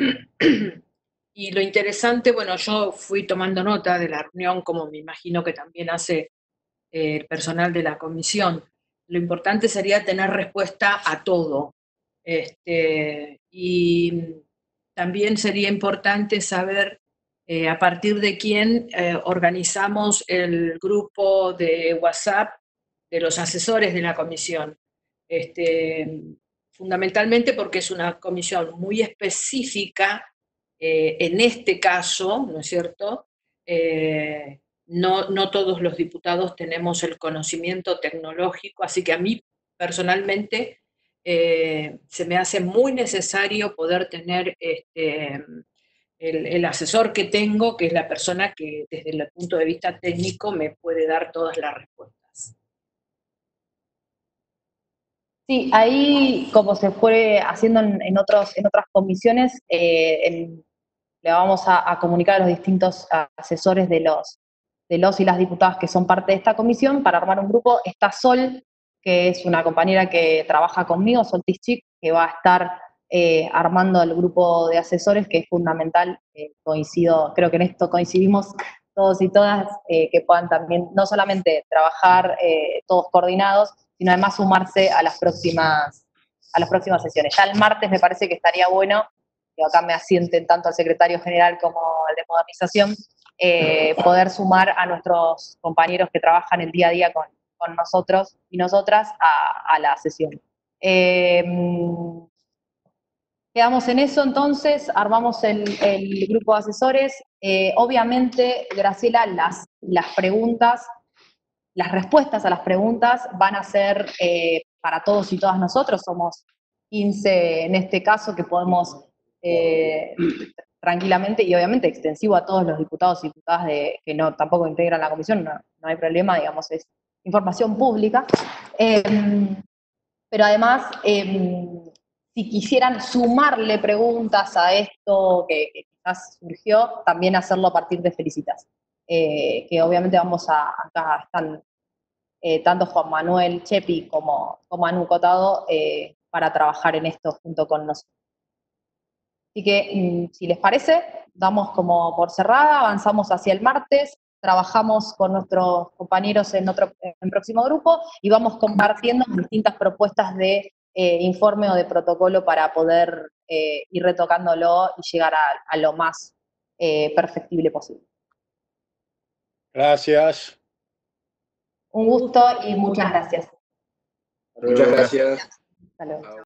Y lo interesante, bueno, yo fui tomando nota de la reunión, como me imagino que también hace el personal de la comisión. Lo importante sería tener respuesta a todo. Y también sería importante saber a partir de quién organizamos el grupo de WhatsApp de los asesores de la comisión. Fundamentalmente porque es una comisión muy específica, en este caso, ¿no es cierto? No todos los diputados tenemos el conocimiento tecnológico, así que a mí personalmente se me hace muy necesario poder tener el asesor que tengo, que es la persona que desde el punto de vista técnico me puede dar todas las respuestas. Sí, ahí como se fue haciendo en otras comisiones, le vamos a comunicar a los distintos asesores de los y las diputadas que son parte de esta comisión para armar un grupo. Está Sol, que es una compañera que trabaja conmigo, Sol Tischik, que va a estar armando el grupo de asesores, que es fundamental. Creo que en esto coincidimos todos y todas, que puedan también no solamente trabajar todos coordinados, sino además sumarse a las próximas sesiones. Ya el martes me parece que estaría bueno, que acá me asienten tanto el secretario general como el de modernización, poder sumar a nuestros compañeros que trabajan el día a día con nosotros y nosotras a la sesión. Quedamos en eso entonces, armamos el grupo de asesores. Obviamente, Graciela, las preguntas, las respuestas a las preguntas van a ser para todos y todas nosotros. Somos 15 en este caso que podemos tranquilamente, y obviamente extensivo a todos los diputados y diputadas que no tampoco integran la comisión, no hay problema, digamos, es información pública. Pero además, si quisieran sumarle preguntas a esto que quizás surgió, también hacerlo a partir de Felicitas. Que obviamente acá están tanto Juan Manuel Chepi como Anu Cotado para trabajar en esto junto con nosotros. Así que, si les parece, damos como por cerrada, avanzamos hacia el martes, trabajamos con nuestros compañeros en próximo grupo y vamos compartiendo distintas propuestas de informe o de protocolo para poder ir retocándolo y llegar a lo más perfectible posible. Gracias. Un gusto y muchas gracias. Muchas gracias. Hasta luego.